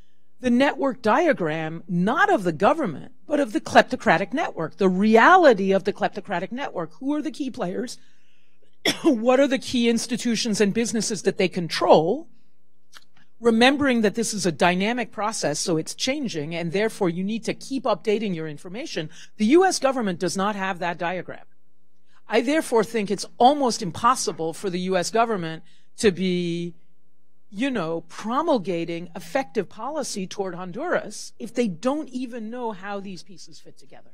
Speaker 3: the network diagram, not of the government, but of the kleptocratic network, the reality of the kleptocratic network. Who are the key players? What are the key institutions and businesses that they control? Remembering that this is a dynamic process, so it's changing, and therefore you need to keep updating your information. The U S government does not have that diagram. I therefore think it's almost impossible for the U S government to be, you know, promulgating effective policy toward Honduras if they don't even know how these pieces fit together.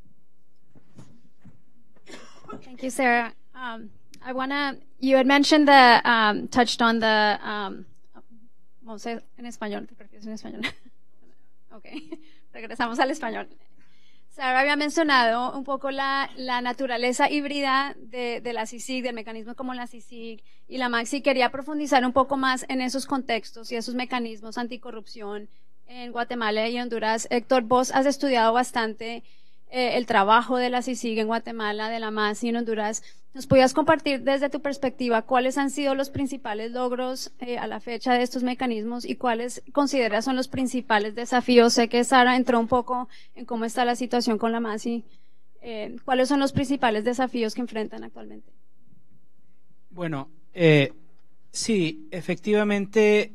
Speaker 2: Thank you, Sarah. Um, I want to, you had mentioned the, um, touched on the, um, vamos a en español, ¿te prefieres en español? Ok, regresamos al español. Sarah había mencionado un poco la, la naturaleza híbrida de, de la C I C I C, del mecanismo como la C I C I C y la Maxi. Quería profundizar un poco más en esos contextos y esos mecanismos anticorrupción en Guatemala y Honduras. Héctor, vos has estudiado bastante eh, el trabajo de la C I C I C en Guatemala, de la Maxi en Honduras. ¿Nos podías compartir desde tu perspectiva cuáles han sido los principales logros eh, a la fecha de estos mecanismos y cuáles consideras son los principales desafíos? Sé que Sara entró un poco en cómo está la situación con la Maxi. Eh, ¿Cuáles son los principales desafíos que enfrentan actualmente?
Speaker 6: Bueno, eh, sí, efectivamente,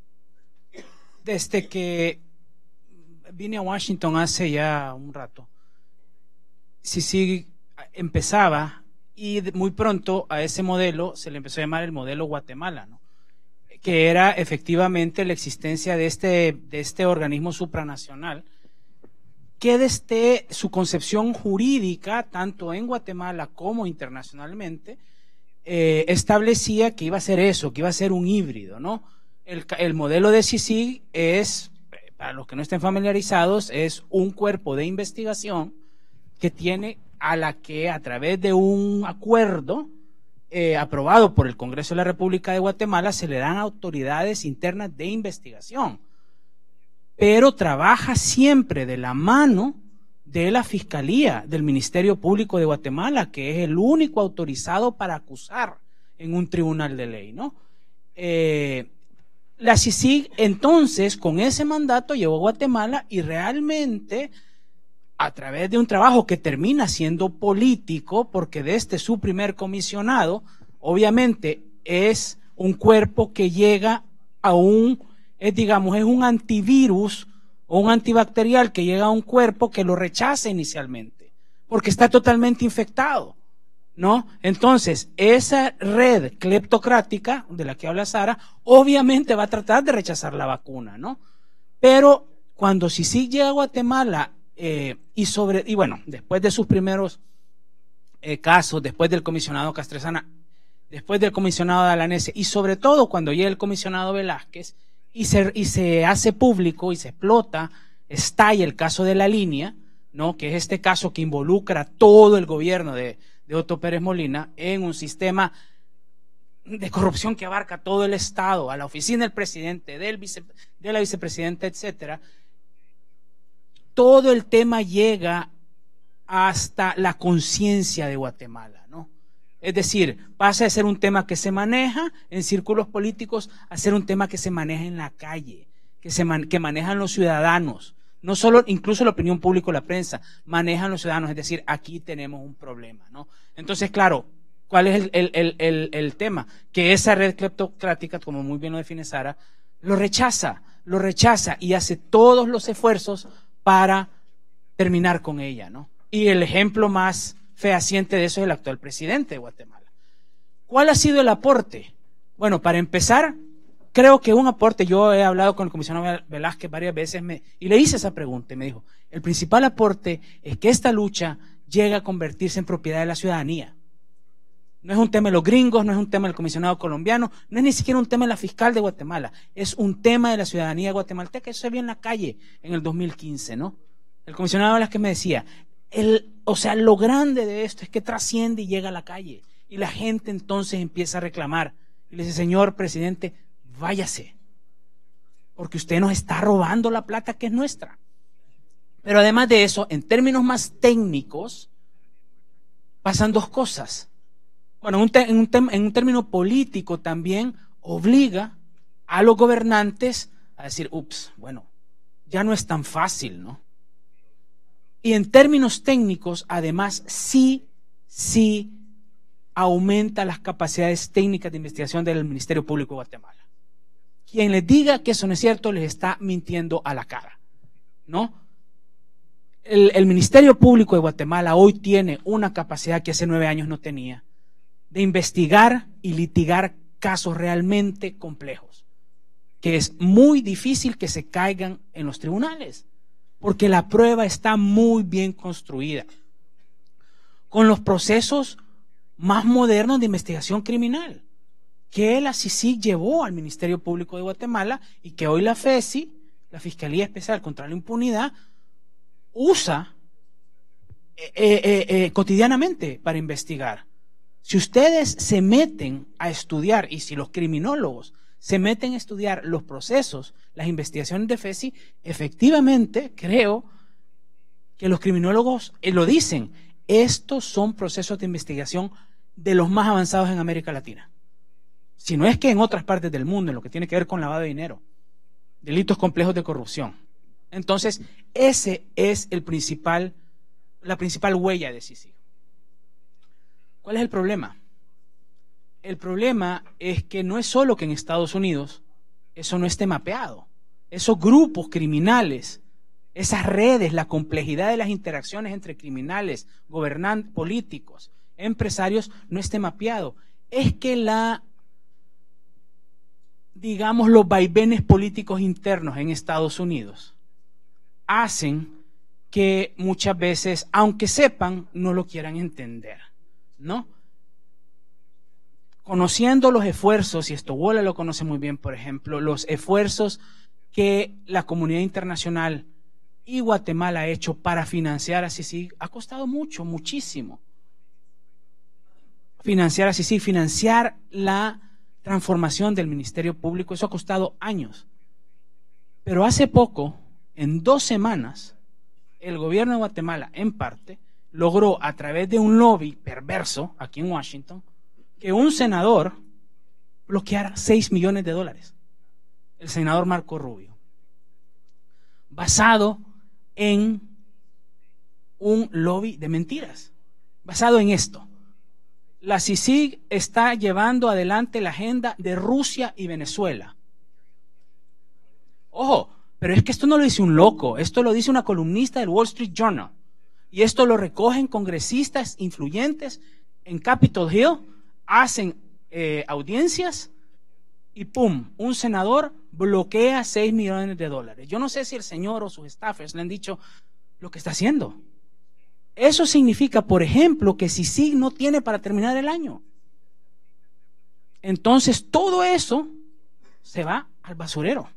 Speaker 6: desde que vine a Washington hace ya un rato, C I C I C empezaba. Y muy pronto a ese modelo se le empezó a llamar el modelo Guatemala, ¿no? Que era efectivamente la existencia de este, de este organismo supranacional que desde su concepción jurídica, tanto en Guatemala como internacionalmente, eh, establecía que iba a ser eso, que iba a ser un híbrido, ¿no? El, el modelo de C I C I C es, para los que no estén familiarizados, es un cuerpo de investigación que tiene a la que a través de un acuerdo eh, aprobado por el Congreso de la República de Guatemala se le dan autoridades internas de investigación, pero trabaja siempre de la mano de la Fiscalía del Ministerio Público de Guatemala, que es el único autorizado para acusar en un tribunal de ley, ¿no? Eh, la C I C I C entonces con ese mandato llevó a Guatemala y realmente a través de un trabajo que termina siendo político, porque desde su primer comisionado, obviamente es un cuerpo que llega a un, es, digamos, es un antivirus o un antibacterial que llega a un cuerpo que lo rechaza inicialmente, porque está totalmente infectado, ¿no? Entonces, esa red cleptocrática de la que habla Sara, obviamente va a tratar de rechazar la vacuna, ¿no? Pero cuando C I C I C llega a Guatemala, Eh, y sobre y bueno, después de sus primeros eh, casos, después del comisionado Castresana, después del comisionado Dalanese y sobre todo cuando llega el comisionado Velázquez y se, y se hace público y se explota, estalla el caso de la línea, ¿no? Que es este caso que involucra todo el gobierno de, de Otto Pérez Molina en un sistema de corrupción que abarca todo el Estado, a la oficina del presidente, del vice, de la vicepresidenta, etcétera. Todo el tema llega hasta la conciencia de Guatemala, ¿no? Es decir, pasa de ser un tema que se maneja en círculos políticos a ser un tema que se maneja en la calle, que se man, que manejan los ciudadanos, no solo, incluso la opinión pública o la prensa, manejan los ciudadanos, es decir, aquí tenemos un problema, ¿no? Entonces, claro, ¿cuál es el, el, el, el, el tema? Que esa red cleptocrática, como muy bien lo define Sara, lo rechaza, lo rechaza y hace todos los esfuerzos para terminar con ella, ¿no? Y el ejemplo más fehaciente de eso es el actual presidente de Guatemala. ¿Cuál ha sido el aporte? Bueno, para empezar, creo que un aporte, yo he hablado con el comisionado Velázquez varias veces me, y le hice esa pregunta y me dijo, el principal aporte es que esta lucha llega a convertirse en propiedad de la ciudadanía. No es un tema de los gringos, no es un tema del comisionado colombiano, no es ni siquiera un tema de la fiscal de Guatemala, es un tema de la ciudadanía guatemalteca. Eso se vio en la calle en el dos mil quince, ¿no? El comisionado Velázquez me decía, el, o sea, lo grande de esto es que trasciende y llega a la calle, y la gente entonces empieza a reclamar, y le dice, señor presidente, váyase, porque usted nos está robando la plata que es nuestra. Pero además de eso, en términos más técnicos, pasan dos cosas. Bueno, en un, te, en, un en un término político también obliga a los gobernantes a decir, ups, bueno, ya no es tan fácil, ¿no? Y en términos técnicos, además, sí, sí aumenta las capacidades técnicas de investigación del Ministerio Público de Guatemala. Quien les diga que eso no es cierto, les está mintiendo a la cara, ¿no? El, el Ministerio Público de Guatemala hoy tiene una capacidad que hace nueve años no tenía, de investigar y litigar casos realmente complejos, que es muy difícil que se caigan en los tribunales, porque la prueba está muy bien construida, con los procesos más modernos de investigación criminal, que la C I C I C llevó al Ministerio Público de Guatemala y que hoy la F E C I, la Fiscalía Especial contra la Impunidad, usa eh, eh, eh, cotidianamente para investigar. Si ustedes se meten a estudiar, y si los criminólogos se meten a estudiar los procesos, las investigaciones de F E C I, efectivamente creo que los criminólogos eh, lo dicen, estos son procesos de investigación de los más avanzados en América Latina. Si no es que en otras partes del mundo, en lo que tiene que ver con lavado de dinero, delitos complejos de corrupción. Entonces, ese es el principal, la principal huella de C I C I C. ¿Cuál es el problema? El problema es que no es solo que en Estados Unidos eso no esté mapeado. Esos grupos criminales, esas redes, la complejidad de las interacciones entre criminales, gobernantes, políticos, empresarios, no esté mapeado. Es que la, digamos, los vaivenes políticos internos en Estados Unidos hacen que muchas veces, aunque sepan, no lo quieran entender, ¿no? Conociendo los esfuerzos, y esto Wola lo conoce muy bien, por ejemplo, los esfuerzos que la comunidad internacional y Guatemala ha hecho para financiar a C I C I C, ha costado mucho, muchísimo. Financiar a C I C I C, financiar la transformación del Ministerio Público, eso ha costado años. Pero hace poco, en dos semanas, el gobierno de Guatemala, en parte, logró a través de un lobby perverso aquí en Washington, que un senador bloqueara seis millones de dólares. El senador Marco Rubio. Basado en un lobby de mentiras. Basado en esto. La C I C I C está llevando adelante la agenda de Rusia y Venezuela. Ojo, pero es que esto no lo dice un loco, esto lo dice una columnista del Wall Street Journal. Y esto lo recogen congresistas influyentes en Capitol Hill, hacen eh, audiencias y ¡pum! Un senador bloquea seis millones de dólares. Yo no sé si el señor o sus staffers le han dicho lo que está haciendo. Eso significa, por ejemplo, que C I C I C no tiene para terminar el año. Entonces, todo eso se va al basurero.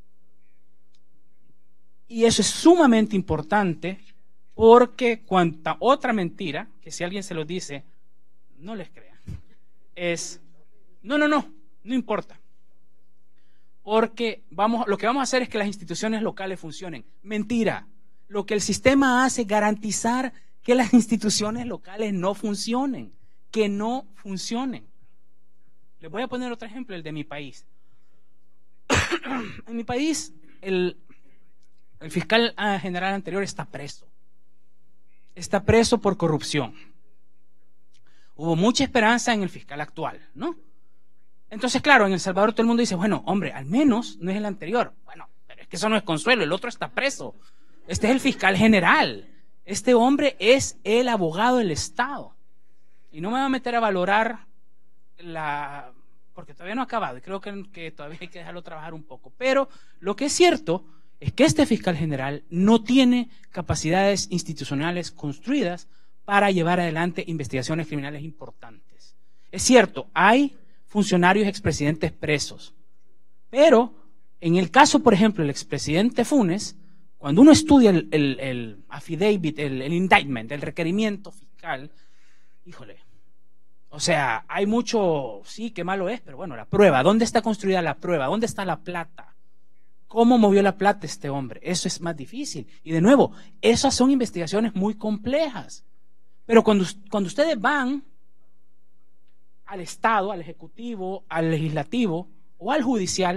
Speaker 6: Y eso es sumamente importante porque cuanta otra mentira, que si alguien se lo dice, no les crean, es, no, no, no, no importa. Porque vamos, lo que vamos a hacer es que las instituciones locales funcionen. Mentira. Lo que el sistema hace es garantizar que las instituciones locales no funcionen, que no funcionen. Les voy a poner otro ejemplo, el de mi país. En mi país, el, el fiscal general anterior está preso. Está preso por corrupción. Hubo mucha esperanza en el fiscal actual, ¿no? Entonces, claro, en El Salvador todo el mundo dice, bueno, hombre, al menos no es el anterior. Bueno, pero es que eso no es consuelo, el otro está preso. Este es el fiscal general. Este hombre es el abogado del Estado. Y no me voy a meter a valorar la... porque todavía no ha acabado y creo que, que todavía hay que dejarlo trabajar un poco. Pero lo que es cierto es que este fiscal general no tiene capacidades institucionales construidas para llevar adelante investigaciones criminales importantes. Es cierto, hay funcionarios expresidentes presos, pero en el caso, por ejemplo, del expresidente Funes, cuando uno estudia el, el, el affidavit, el, el indictment, el requerimiento fiscal, híjole, o sea, hay mucho, sí, qué malo es, pero bueno, la prueba, ¿dónde está construida la prueba? ¿Dónde está la plata? ¿Cómo movió la plata este hombre? Eso es más difícil. Y de nuevo, esas son investigaciones muy complejas. Pero cuando, cuando ustedes van al Estado, al Ejecutivo, al Legislativo o al Judicial,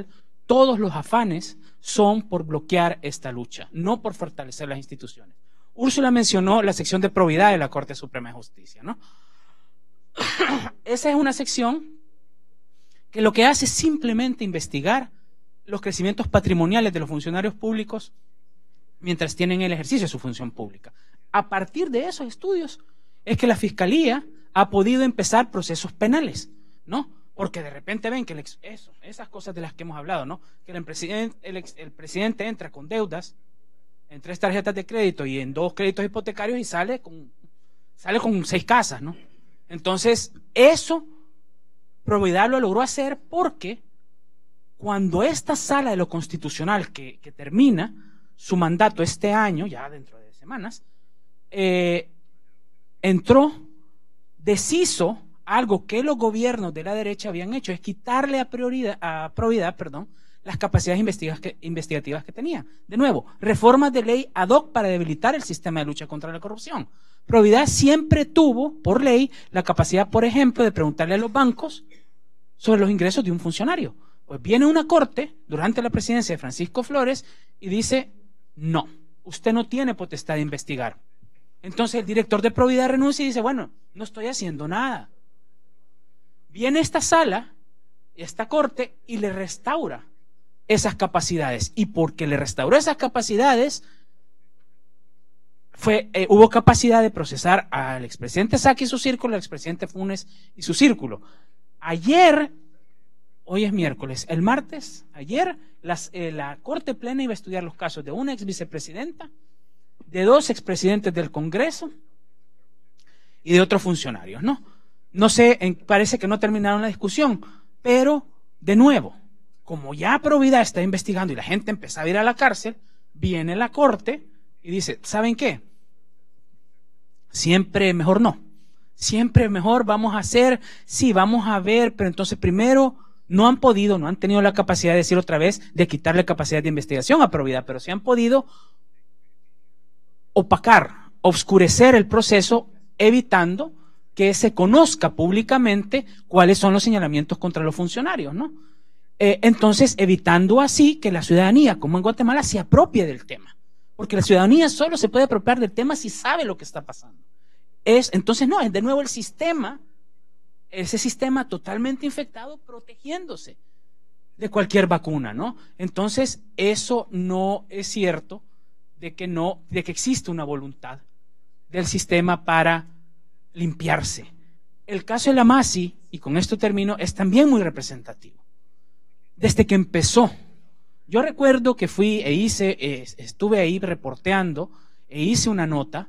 Speaker 6: todos los afanes son por bloquear esta lucha, no por fortalecer las instituciones. Úrsula mencionó la sección de probidad de la Corte Suprema de Justicia, ¿no? Esa es una sección que lo que hace es simplemente investigar los crecimientos patrimoniales de los funcionarios públicos mientras tienen el ejercicio de su función pública. A partir de esos estudios es que la Fiscalía ha podido empezar procesos penales, ¿no? Porque de repente ven que el ex, eso, esas cosas de las que hemos hablado, ¿no? Que el presidente, el, ex, el presidente entra con deudas en tres tarjetas de crédito y en dos créditos hipotecarios y sale con, sale con seis casas, ¿no? Entonces, eso Probidad lo logró hacer porque cuando esta sala de lo constitucional que, que termina su mandato este año, ya dentro de semanas, eh, entró, deshizo algo que los gobiernos de la derecha habían hecho, es quitarle a, prioridad, a Probidad, perdón, las capacidades investigativas que tenía. De nuevo, reformas de ley ad hoc para debilitar el sistema de lucha contra la corrupción. Probidad siempre tuvo, por ley, la capacidad, por ejemplo, de preguntarle a los bancos sobre los ingresos de un funcionario. Pues viene una corte durante la presidencia de Francisco Flores y dice, no, usted no tiene potestad de investigar. Entonces el director de Probidad renuncia y dice, bueno, no estoy haciendo nada. Viene esta sala, esta corte, y le restaura esas capacidades. Y porque le restauró esas capacidades, fue, eh, hubo capacidad de procesar al expresidente Saque y su círculo, al expresidente Funes y su círculo. Ayer, hoy es miércoles, el martes, ayer, las, eh, la Corte Plena iba a estudiar los casos de una ex vicepresidenta, de dos expresidentes del Congreso y de otros funcionarios, ¿no? No sé, en, parece que no terminaron la discusión, pero, de nuevo, como ya Probidad está investigando y la gente empezaba a ir a la cárcel, viene la Corte y dice, ¿saben qué? Siempre mejor no. Siempre mejor vamos a hacer, sí, vamos a ver, pero entonces primero no han podido, no han tenido la capacidad de decir otra vez, de quitarle capacidad de investigación a Probidad, pero sí han podido opacar, obscurecer el proceso, evitando que se conozca públicamente cuáles son los señalamientos contra los funcionarios, ¿no? Eh, entonces, evitando así que la ciudadanía, como en Guatemala, se apropie del tema. Porque la ciudadanía solo se puede apropiar del tema si sabe lo que está pasando. Es, entonces, no, es de nuevo el sistema, ese sistema totalmente infectado, protegiéndose de cualquier vacuna, ¿no? Entonces, eso no es cierto de que no, de que existe una voluntad del sistema para limpiarse. El caso de la Masi, y con esto termino, es también muy representativo. Desde que empezó, yo recuerdo que fui e hice, eh, estuve ahí reporteando e hice una nota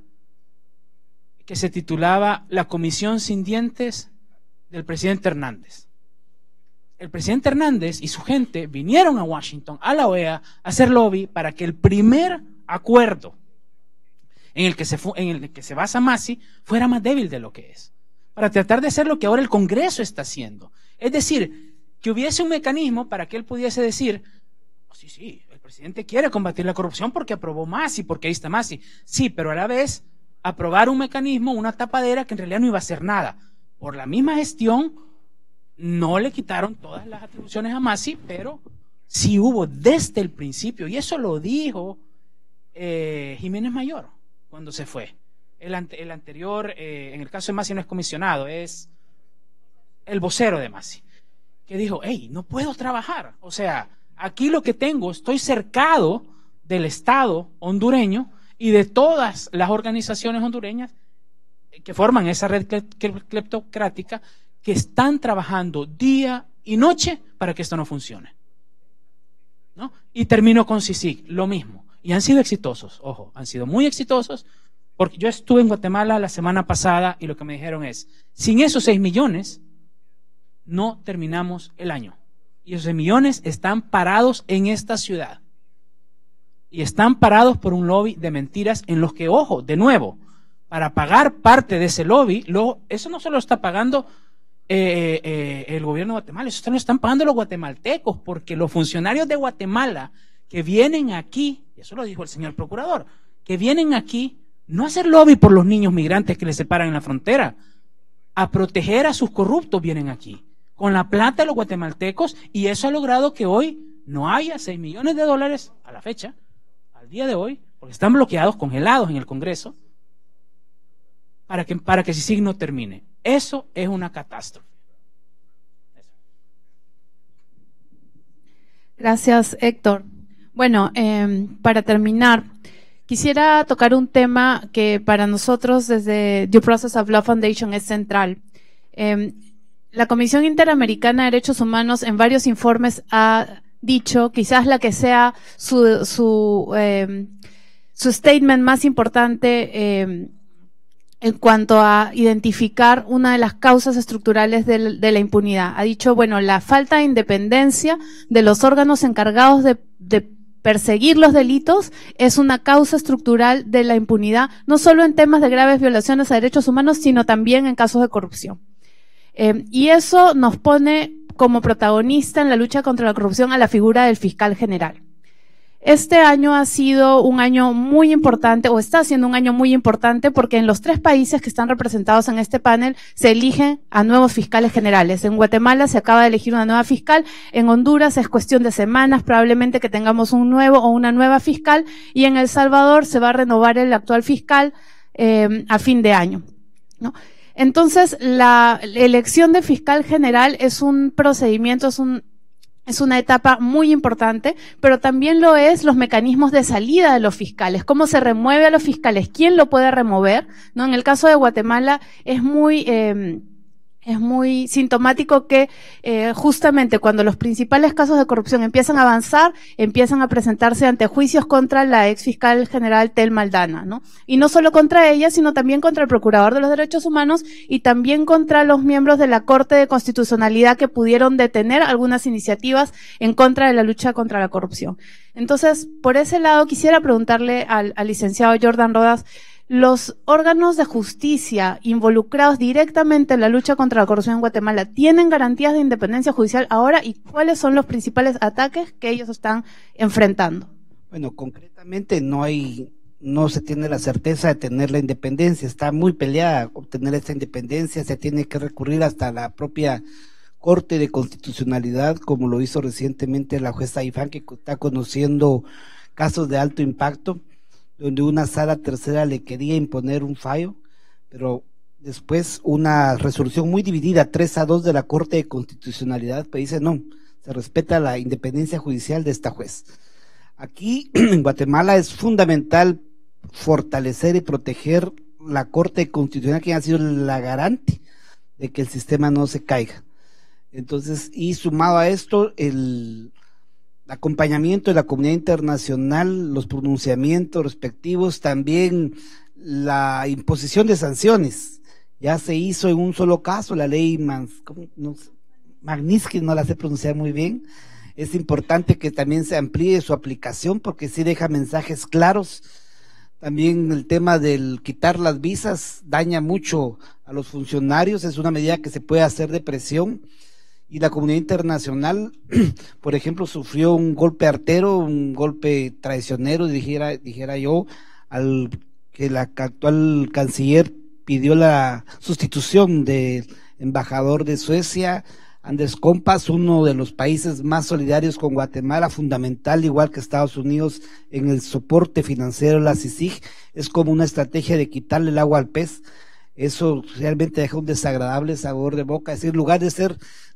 Speaker 6: que se titulaba La Comisión sin dientes del presidente Hernández. El presidente Hernández y su gente vinieron a Washington, a la O E A, a hacer lobby para que el primer acuerdo en el que se, fu en el que se basa Masi fuera más débil de lo que es, para tratar de hacer lo que ahora el Congreso está haciendo. Es decir, que hubiese un mecanismo para que él pudiese decir, oh, sí, sí, el presidente quiere combatir la corrupción porque aprobó Masi, porque ahí está Masi. Sí, pero a la vez aprobar un mecanismo, una tapadera que en realidad no iba a hacer nada. Por la misma gestión, no le quitaron todas las atribuciones a Masi, pero sí hubo desde el principio, y eso lo dijo eh, Jiménez Mayor cuando se fue. El, ante, el anterior, eh, en el caso de Masi no es comisionado, es el vocero de Masi, que dijo, hey, no puedo trabajar. O sea, aquí lo que tengo, estoy cercado del Estado hondureño y de todas las organizaciones hondureñas que forman esa red cleptocrática que están trabajando día y noche para que esto no funcione, ¿no? Y termino con CICIG, lo mismo. Y han sido exitosos, ojo, han sido muy exitosos, porque yo estuve en Guatemala la semana pasada y lo que me dijeron es, sin esos seis millones, no terminamos el año. Y esos seis millones están parados en esta ciudad. Y están parados por un lobby de mentiras en los que, ojo, de nuevo, para pagar parte de ese lobby, lo, eso no solo está pagando eh, eh, el gobierno de Guatemala, eso lo están pagando los guatemaltecos, porque los funcionarios de Guatemala que vienen aquí, y eso lo dijo el señor procurador, que vienen aquí no a hacer lobby por los niños migrantes que les separan en la frontera, a proteger a sus corruptos vienen aquí, con la plata de los guatemaltecos, y eso ha logrado que hoy no haya seis millones de dólares a la fecha, al día de hoy, porque están bloqueados, congelados en el Congreso, para que, para que CICIG no termine. Eso es una catástrofe.
Speaker 4: Gracias, Héctor. Bueno, eh, para terminar, quisiera tocar un tema que para nosotros desde Due Process of Law Foundation es central. Eh, la Comisión Interamericana de Derechos Humanos en varios informes ha dicho, quizás la que sea su, su, eh, su statement más importante eh, en cuanto a identificar una de las causas estructurales de, de la impunidad. Ha dicho, bueno, la falta de independencia de los órganos encargados de, de perseguir los delitos es una causa estructural de la impunidad, no solo en temas de graves violaciones a derechos humanos, sino también en casos de corrupción. Eh, y eso nos pone como protagonista en la lucha contra la corrupción a la figura del fiscal general. Este año ha sido un año muy importante, o está siendo un año muy importante, porque en los tres países que están representados en este panel se eligen a nuevos fiscales generales. En Guatemala se acaba de elegir una nueva fiscal, en Honduras es cuestión de semanas probablemente que tengamos un nuevo o una nueva fiscal, y en El Salvador se va a renovar el actual fiscal eh, a fin de año, ¿no? Entonces, la elección de fiscal general es un procedimiento, es un Es una etapa muy importante, pero también lo es los mecanismos de salida de los fiscales, cómo se remueve a los fiscales, quién lo puede remover, ¿no? En el caso de Guatemala es muy eh, es muy sintomático que eh, justamente cuando los principales casos de corrupción empiezan a avanzar, empiezan a presentarse ante juicios contra la ex fiscal general Telma Aldana, ¿no? Y no solo contra ella, sino también contra el Procurador de los Derechos Humanos y también contra los miembros de la Corte de Constitucionalidad que pudieron detener algunas iniciativas en contra de la lucha contra la corrupción. Entonces, por ese lado, quisiera preguntarle al, al licenciado Jordan Rodas, ¿los órganos de justicia involucrados directamente en la lucha contra la corrupción en Guatemala tienen garantías de independencia judicial ahora y cuáles son los principales ataques que ellos están enfrentando?
Speaker 5: Bueno, concretamente no hay, no se tiene la certeza de tener la independencia, está muy peleada obtener esta independencia, se tiene que recurrir hasta la propia Corte de Constitucionalidad, como lo hizo recientemente la jueza Ifán, que está conociendo casos de alto impacto, donde una sala tercera le quería imponer un fallo, pero después una resolución muy dividida, tres a dos de la Corte de Constitucionalidad, pues dice no, se respeta la independencia judicial de esta juez. Aquí en Guatemala es fundamental fortalecer y proteger la Corte Constitucional, que ha sido la garante de que el sistema no se caiga. Entonces, y sumado a esto, el acompañamiento de la comunidad internacional, los pronunciamientos respectivos, también la imposición de sanciones. Ya se hizo en un solo caso la ley no, Magnitsky, no la sé pronunciar muy bien. Es importante que también se amplíe su aplicación porque sí deja mensajes claros. También el tema del quitar las visas daña mucho a los funcionarios, es una medida que se puede hacer de presión. Y la comunidad internacional, por ejemplo, sufrió un golpe artero, un golpe traicionero, dijera, dijera yo, al que la actual canciller pidió la sustitución del embajador de Suecia, Anders Kompass, uno de los países más solidarios con Guatemala, fundamental, igual que Estados Unidos, en el soporte financiero de la CICIG. Es como una estrategia de quitarle el agua al pez. Eso realmente deja un desagradable sabor de boca, es decir, en lugar de ser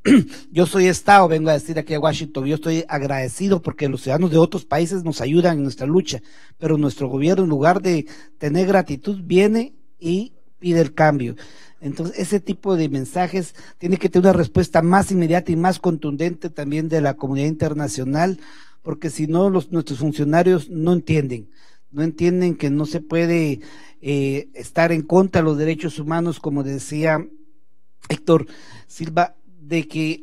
Speaker 5: yo soy Estado, vengo a decir aquí a Washington, yo estoy agradecido porque los ciudadanos de otros países nos ayudan en nuestra lucha, pero nuestro gobierno, en lugar de tener gratitud, viene y pide el cambio. Entonces, ese tipo de mensajes tiene que tener una respuesta más inmediata y más contundente también de la comunidad internacional, porque si no, los, nuestros funcionarios no entienden, no entienden que no se puede eh, estar en contra de los derechos humanos, como decía Héctor Silva, de que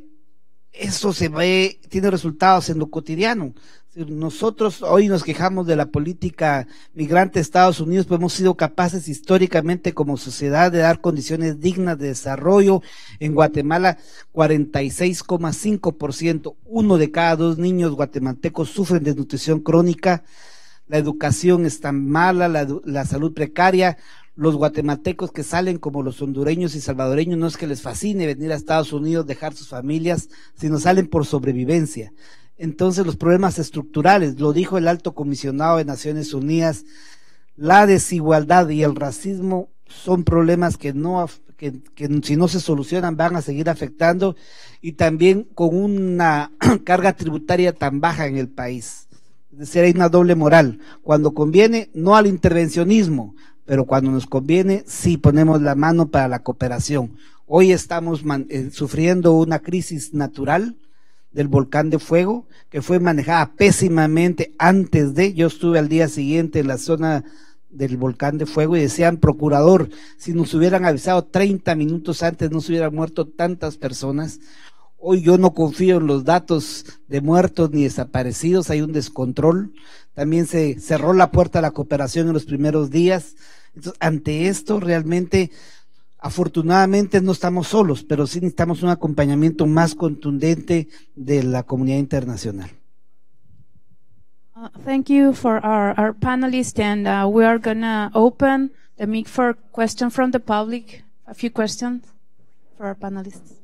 Speaker 5: eso se ve, tiene resultados en lo cotidiano. Nosotros hoy nos quejamos de la política migrante de Estados Unidos, pero hemos sido capaces históricamente como sociedad de dar condiciones dignas de desarrollo. En Guatemala, cuarenta y seis coma cinco por ciento, uno de cada dos niños guatemaltecos sufren de desnutrición crónica, la educación está mala, la, la salud precaria. Los guatemaltecos que salen, como los hondureños y salvadoreños, no es que les fascine venir a Estados Unidos, dejar sus familias, sino salen por sobrevivencia. entonces los problemas estructurales, lo dijo el alto comisionado de Naciones Unidas, la desigualdad y el racismo son problemas que no que, que si no se solucionan van a seguir afectando, y también con una carga tributaria tan baja en el país. Es decir, hay una doble moral. Cuando conviene, no al intervencionismo, pero cuando nos conviene, sí ponemos la mano para la cooperación. Hoy estamos man, eh, sufriendo una crisis natural del volcán de fuego, que fue manejada pésimamente antes de, yo estuve al día siguiente en la zona del volcán de fuego y decían, procurador, si nos hubieran avisado treinta minutos antes no se hubieran muerto tantas personas. Hoy yo no confío en los datos de muertos ni desaparecidos, hay un descontrol. También se cerró la puerta a la cooperación en los primeros días. Entonces, ante esto realmente, afortunadamente no estamos solos, pero sí necesitamos un acompañamiento más contundente de la comunidad internacional.
Speaker 4: Uh, thank you for our, our panelists, and uh, we are gonna open the mic for questions from the public. A few questions for our panelists.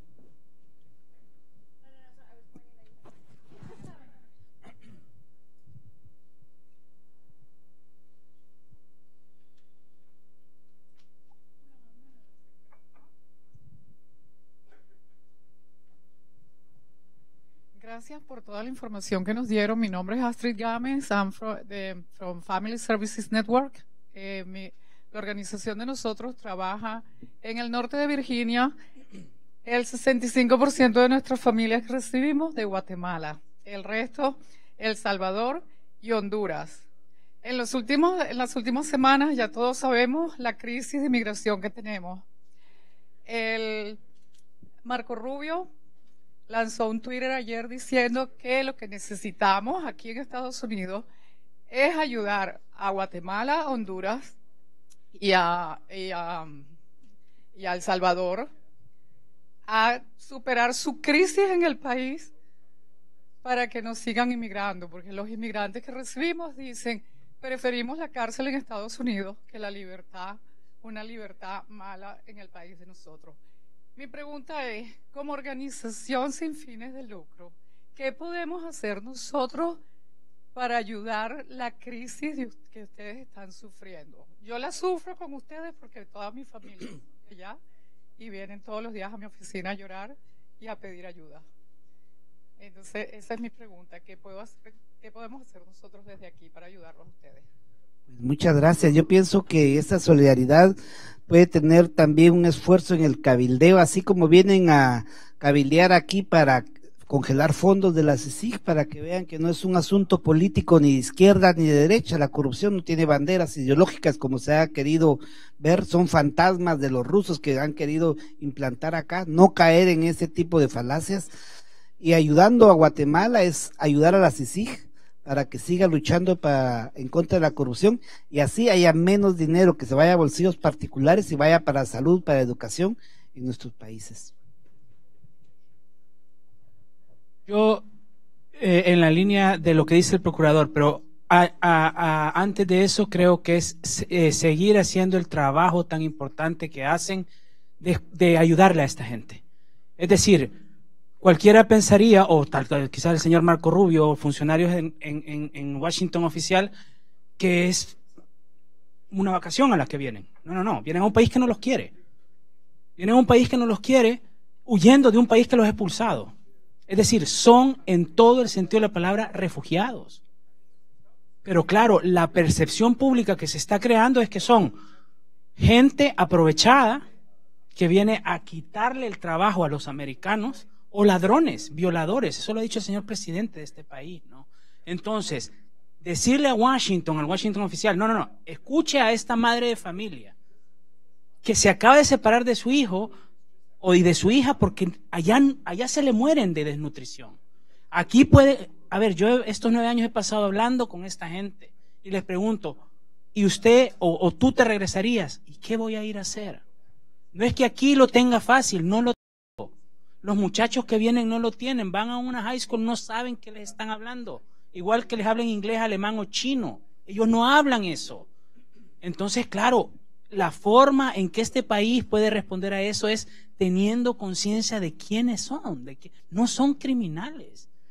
Speaker 3: Gracias por toda la información que nos dieron. Mi nombre es Astrid Gámez, I'm from, de, from Family Services Network. Eh, mi, la organización de nosotros trabaja en el norte de Virginia. El sesenta y cinco por ciento de nuestras familias recibimos de Guatemala, el resto, El Salvador y Honduras. En, los últimos, en las últimas semanas ya todos sabemos la crisis de inmigración que tenemos. El Marco Rubio lanzó un Twitter ayer diciendo que lo que necesitamos aquí en Estados Unidos es ayudar a Guatemala, a Honduras y a, y a, y a El Salvador a superar su crisis en el país para que nos sigan inmigrando, porque los inmigrantes que recibimos dicen, preferimos la cárcel en Estados Unidos que la libertad, una libertad mala en el país de nosotros. Mi pregunta es, como organización sin fines de lucro, ¿qué podemos hacer nosotros para ayudar la crisis de, que ustedes están sufriendo? Yo la sufro con ustedes porque toda mi familia está allá y vienen todos los días a mi oficina a llorar y a pedir ayuda. Entonces, esa es mi pregunta, ¿qué, puedo hacer, qué podemos hacer nosotros desde aquí para ayudarlos a ustedes?
Speaker 5: Muchas gracias. Yo pienso que esta solidaridad puede tener también un esfuerzo en el cabildeo, así como vienen a cabildear aquí para congelar fondos de la C I C I G, para que vean que no es un asunto político ni de izquierda ni de derecha. La corrupción no tiene banderas ideológicas como se ha querido ver, son fantasmas de los rusos que han querido implantar acá. No caer en ese tipo de falacias, y ayudando a Guatemala es ayudar a la C I C I G para que siga luchando para, en contra de la corrupción, y así haya menos dinero que se vaya a bolsillos particulares y vaya para salud, para educación en nuestros países.
Speaker 6: Yo, eh, en la línea de lo que dice el procurador, pero a, a, a, antes de eso creo que es eh, seguir haciendo el trabajo tan importante que hacen de, de ayudarle a esta gente. Es decir, cualquiera pensaría, o tal, tal quizás el señor Marco Rubio o funcionarios en, en, en Washington oficial, que es una vacación a la que vienen. No, no, no, vienen a un país que no los quiere. Vienen a un país que no los quiere, huyendo de un país que los ha expulsado. Es decir, son en todo el sentido de la palabra refugiados. Pero claro, la percepción pública que se está creando es que son gente aprovechada que viene a quitarle el trabajo a los americanos, o ladrones, violadores. Eso lo ha dicho el señor presidente de este país, ¿no? Entonces, decirle a Washington, al Washington oficial, no, no, no, escuche a esta madre de familia que se acaba de separar de su hijo o de su hija porque allá, allá se le mueren de desnutrición. Aquí puede, a ver, yo estos nueve años he pasado hablando con esta gente y les pregunto, ¿y usted o, o tú te regresarías? ¿Y qué voy a ir a hacer? No es que aquí lo tenga fácil, no lo tengo. Los muchachos que vienen no lo tienen, van a una high school, no saben qué les están hablando. Igual que les hablen inglés, alemán o chino. Ellos no hablan eso. Entonces, claro, la forma en que este país puede responder a eso es teniendo conciencia de quiénes son, de que no son criminales.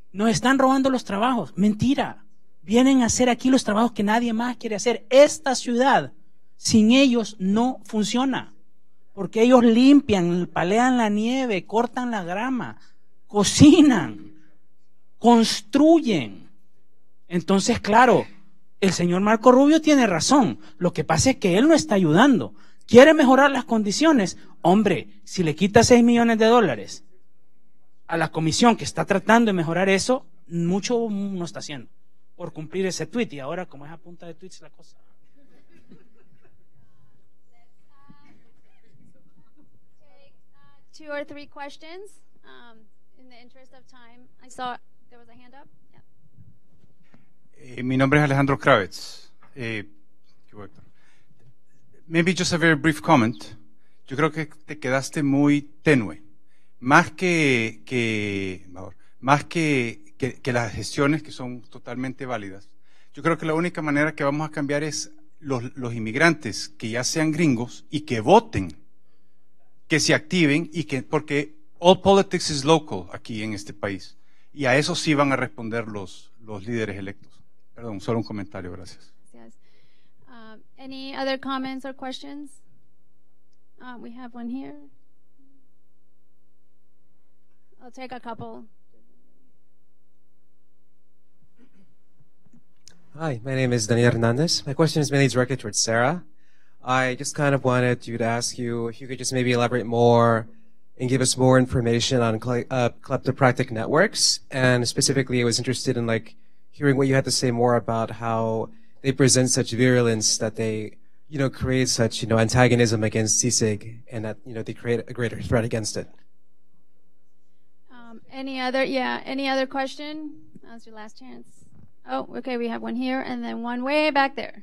Speaker 6: nos están robando los trabajos. Mentira. Vienen a hacer aquí los trabajos que nadie más quiere hacer. Esta ciudad, sin ellos, no funciona. Porque ellos limpian, palean la nieve, cortan la grama, cocinan, construyen. Entonces, claro, el señor Marco Rubio tiene razón. Lo que pasa es que él no está ayudando. ¿Quiere mejorar las condiciones? Hombre, si le quita seis millones de dólares a la comisión que está tratando de mejorar eso, mucho no está haciendo por cumplir ese tweet. Y ahora, como es a punta de tweets la cosa.
Speaker 2: Two or three questions. Um, in the interest of time, I saw there was a hand up. Yeah.
Speaker 7: Eh, mi nombre es Alejandro Kravitz. Eh, maybe just a very brief comment. Yo creo que te quedaste muy tenue. Más que, que, más que, que, que las gestiones que son totalmente válidas. Yo creo que la única manera que vamos a cambiar es los, los inmigrantes que ya sean gringos y que voten, que se activen y que, porque all politics is local aquí en este país. Y a eso sí van a responder los, los líderes electos. Perdón, solo un comentario, gracias.
Speaker 2: Yes. Um, any other comments or questions? Uh, we have one here. I'll take a couple.
Speaker 8: Hi, my name is Daniel Hernandez. My question is mainly directed towards Sarah. I just kind of wanted you to ask you if you could just maybe elaborate more and give us more information on uh, kleptocratic networks. And specifically, I was interested in like hearing what you had to say more about how they present such virulence that they, you know, create such, you know, antagonism against C S I G and that, you know, they create a greater threat against it.
Speaker 2: Um, any other, yeah, any other question? Now's your last chance. Oh, okay, we have one here and then one way back there.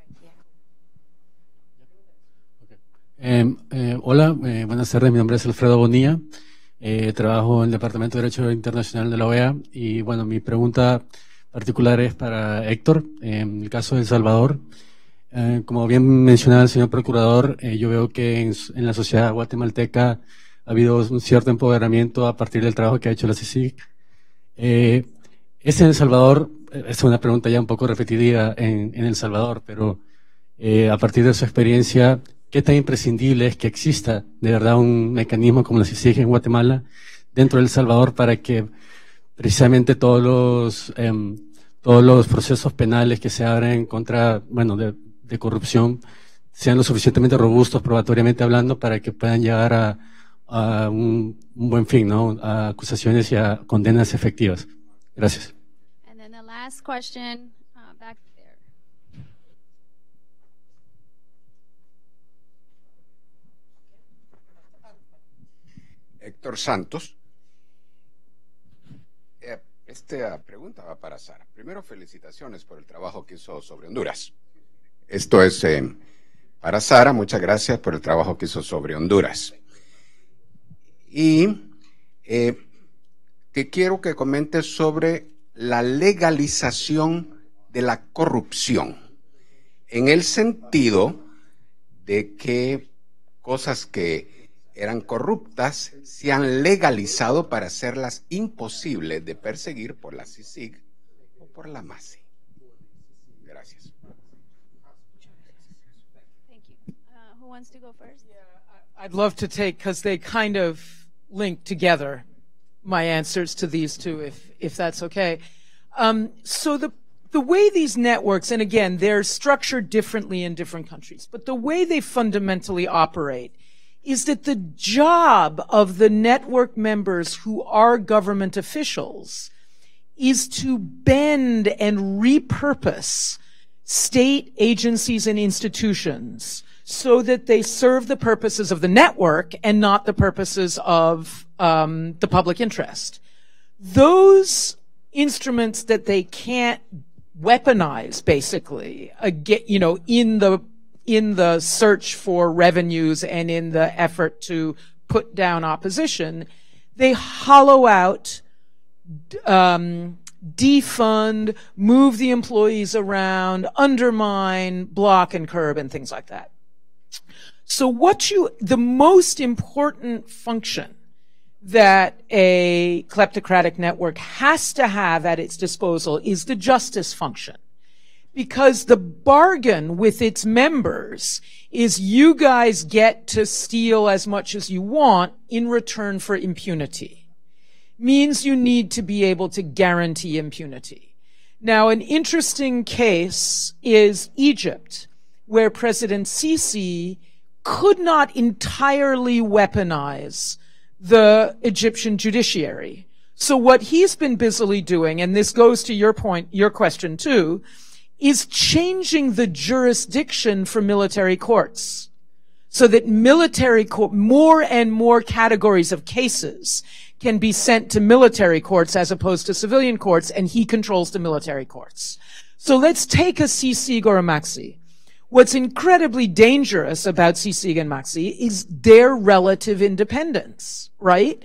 Speaker 9: Eh, eh, hola, eh, buenas tardes, mi nombre es Alfredo Bonilla, eh, trabajo en el Departamento de Derecho Internacional de la O E A y bueno, mi pregunta particular es para Héctor, eh, en el caso de El Salvador. Eh, como bien mencionaba el señor Procurador, eh, yo veo que en, en la sociedad guatemalteca ha habido un cierto empoderamiento a partir del trabajo que ha hecho la C I C I G. Eh, es en El Salvador, es una pregunta ya un poco repetida en, en El Salvador, pero eh, a partir de su experiencia, ¿qué tan imprescindible es que exista de verdad un mecanismo como la C I C I G en Guatemala dentro de El Salvador para que precisamente todos los eh, todos los procesos penales que se abren contra, bueno, de, de corrupción sean lo suficientemente robustos probatoriamente hablando para que puedan llegar a, a un, un buen fin, ¿no? A acusaciones y a condenas efectivas? Gracias.
Speaker 2: And then the last question, uh, back there.
Speaker 10: Héctor Santos. Eh, esta pregunta va para Sara. Primero, felicitaciones por el trabajo que hizo sobre Honduras. Esto es eh, para Sara. Muchas gracias por el trabajo que hizo sobre Honduras. Y eh, te quiero que comentes sobre la legalización de la corrupción, en el sentido de que cosas que eran corruptas se han legalizado para hacerlas imposibles de perseguir por la C I C I G o por la M A S I. Gracias.
Speaker 2: Thank you. Uh, who wants to go first?
Speaker 3: Yeah, I'd love to take, because they kind of link together, my answers to these two, if if that's okay. Um, so the the way these networks, and again, they're structured differently in different countries, but the way they fundamentally operate is that the job of the network members who are government officials is to bend and repurpose state agencies and institutions so that they serve the purposes of the network and not the purposes of um, the public interest. Those instruments that they can't weaponize, basically, uh, get, you know, in the in the search for revenues and in the effort to put down opposition, they hollow out, um, defund, move the employees around, undermine, block and curb, and things like that. So what you, the most important function that a kleptocratic network has to have at its disposal is the justice function. Because the bargain with its members is you guys get to steal as much as you want in return for impunity. Means you need to be able to guarantee impunity. Now, an interesting case is Egypt, where President Sisi could not entirely weaponize the Egyptian judiciary. So what he's been busily doing, and this goes to your point, your question too, is changing the jurisdiction for military courts so that military court, more and more categories of cases can be sent to military courts as opposed to civilian courts, and he controls the military courts. So let's take a CICIG or a MAXI. What's incredibly dangerous about CICIG and MAXI is their relative independence, right?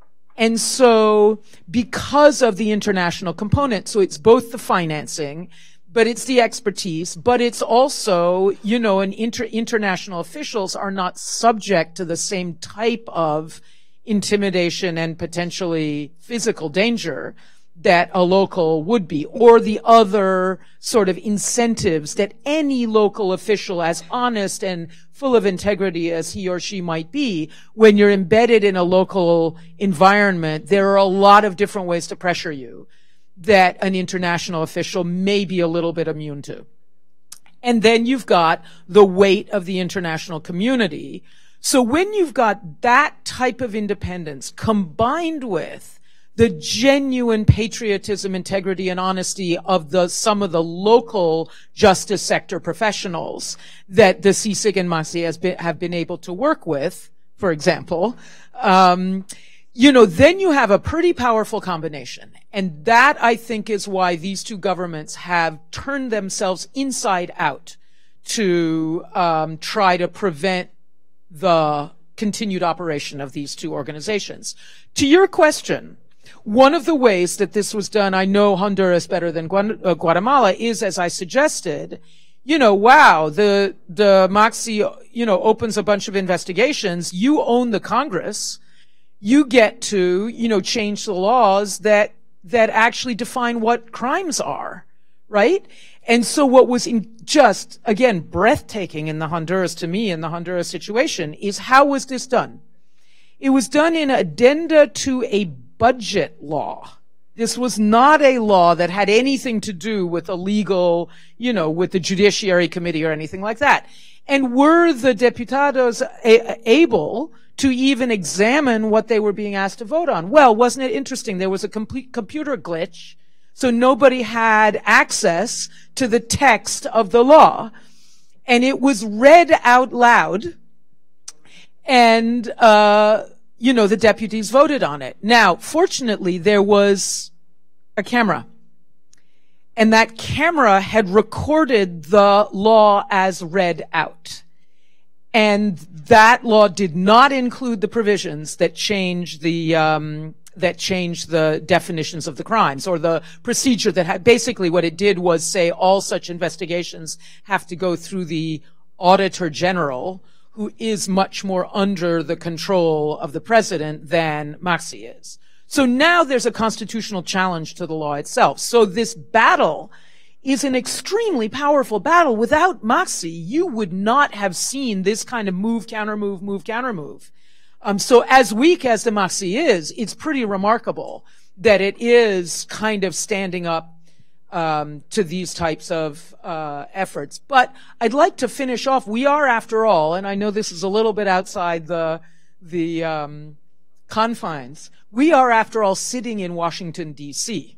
Speaker 3: And so because of the international component, so it's both the financing, but it's the expertise, but it's also, you know, an inter international officials are not subject to the same type of intimidation and potentially physical danger that a local would be, or the other sort of incentives that any local official, as honest and full of integrity as he or she might be, when you're embedded in a local environment, there are a lot of different ways to pressure you that an international official may be a little bit immune to. And then you've got the weight of the international community. So when you've got that type of independence combined with the genuine patriotism, integrity, and honesty of the some of the local justice sector professionals that the CICIG and MAXI has been, have been able to work with, for example, um, you know, then you have a pretty powerful combination. And that, I think, is why these two governments have turned themselves inside out to um, try to prevent the continued operation of these two organizations. To your question, one of the ways that this was done, I know Honduras better than Guatemala, is, as I suggested, you know, wow, the, the MAXI, you know, opens a bunch of investigations. You own the Congress. You get to, you know, change the laws that, that actually define what crimes are, right? And so what was in just, again, breathtaking in the Honduras, to me, in the Honduras situation, is how was this done? It was done in addenda to a budget law. This was not a law that had anything to do with a legal, you know, with the Judiciary Committee or anything like that. And were the diputados a- able to even examine what they were being asked to vote on? Well, wasn't it interesting? There was a complete computer glitch, so nobody had access to the text of the law. And it was read out loud, and, uh, you know, the deputies voted on it. Now, fortunately, there was a camera. And that camera had recorded the law as read out. And that law did not include the provisions that change the, um, that changed the definitions of the crimes, or the procedure that had, basically what it did was say all such investigations have to go through the Auditor General, who is much more under the control of the president than MAXI is. So now there's a constitutional challenge to the law itself. So this battle is an extremely powerful battle. Without MAXI, you would not have seen this kind of move, counter move, move, counter move. Um, so as weak as the MAXI is, it's pretty remarkable that it is kind of standing up um, to these types of uh, efforts. But I'd like to finish off. We are, after all, and I know this is a little bit outside the the um, confines, we are, after all, sitting in Washington, D C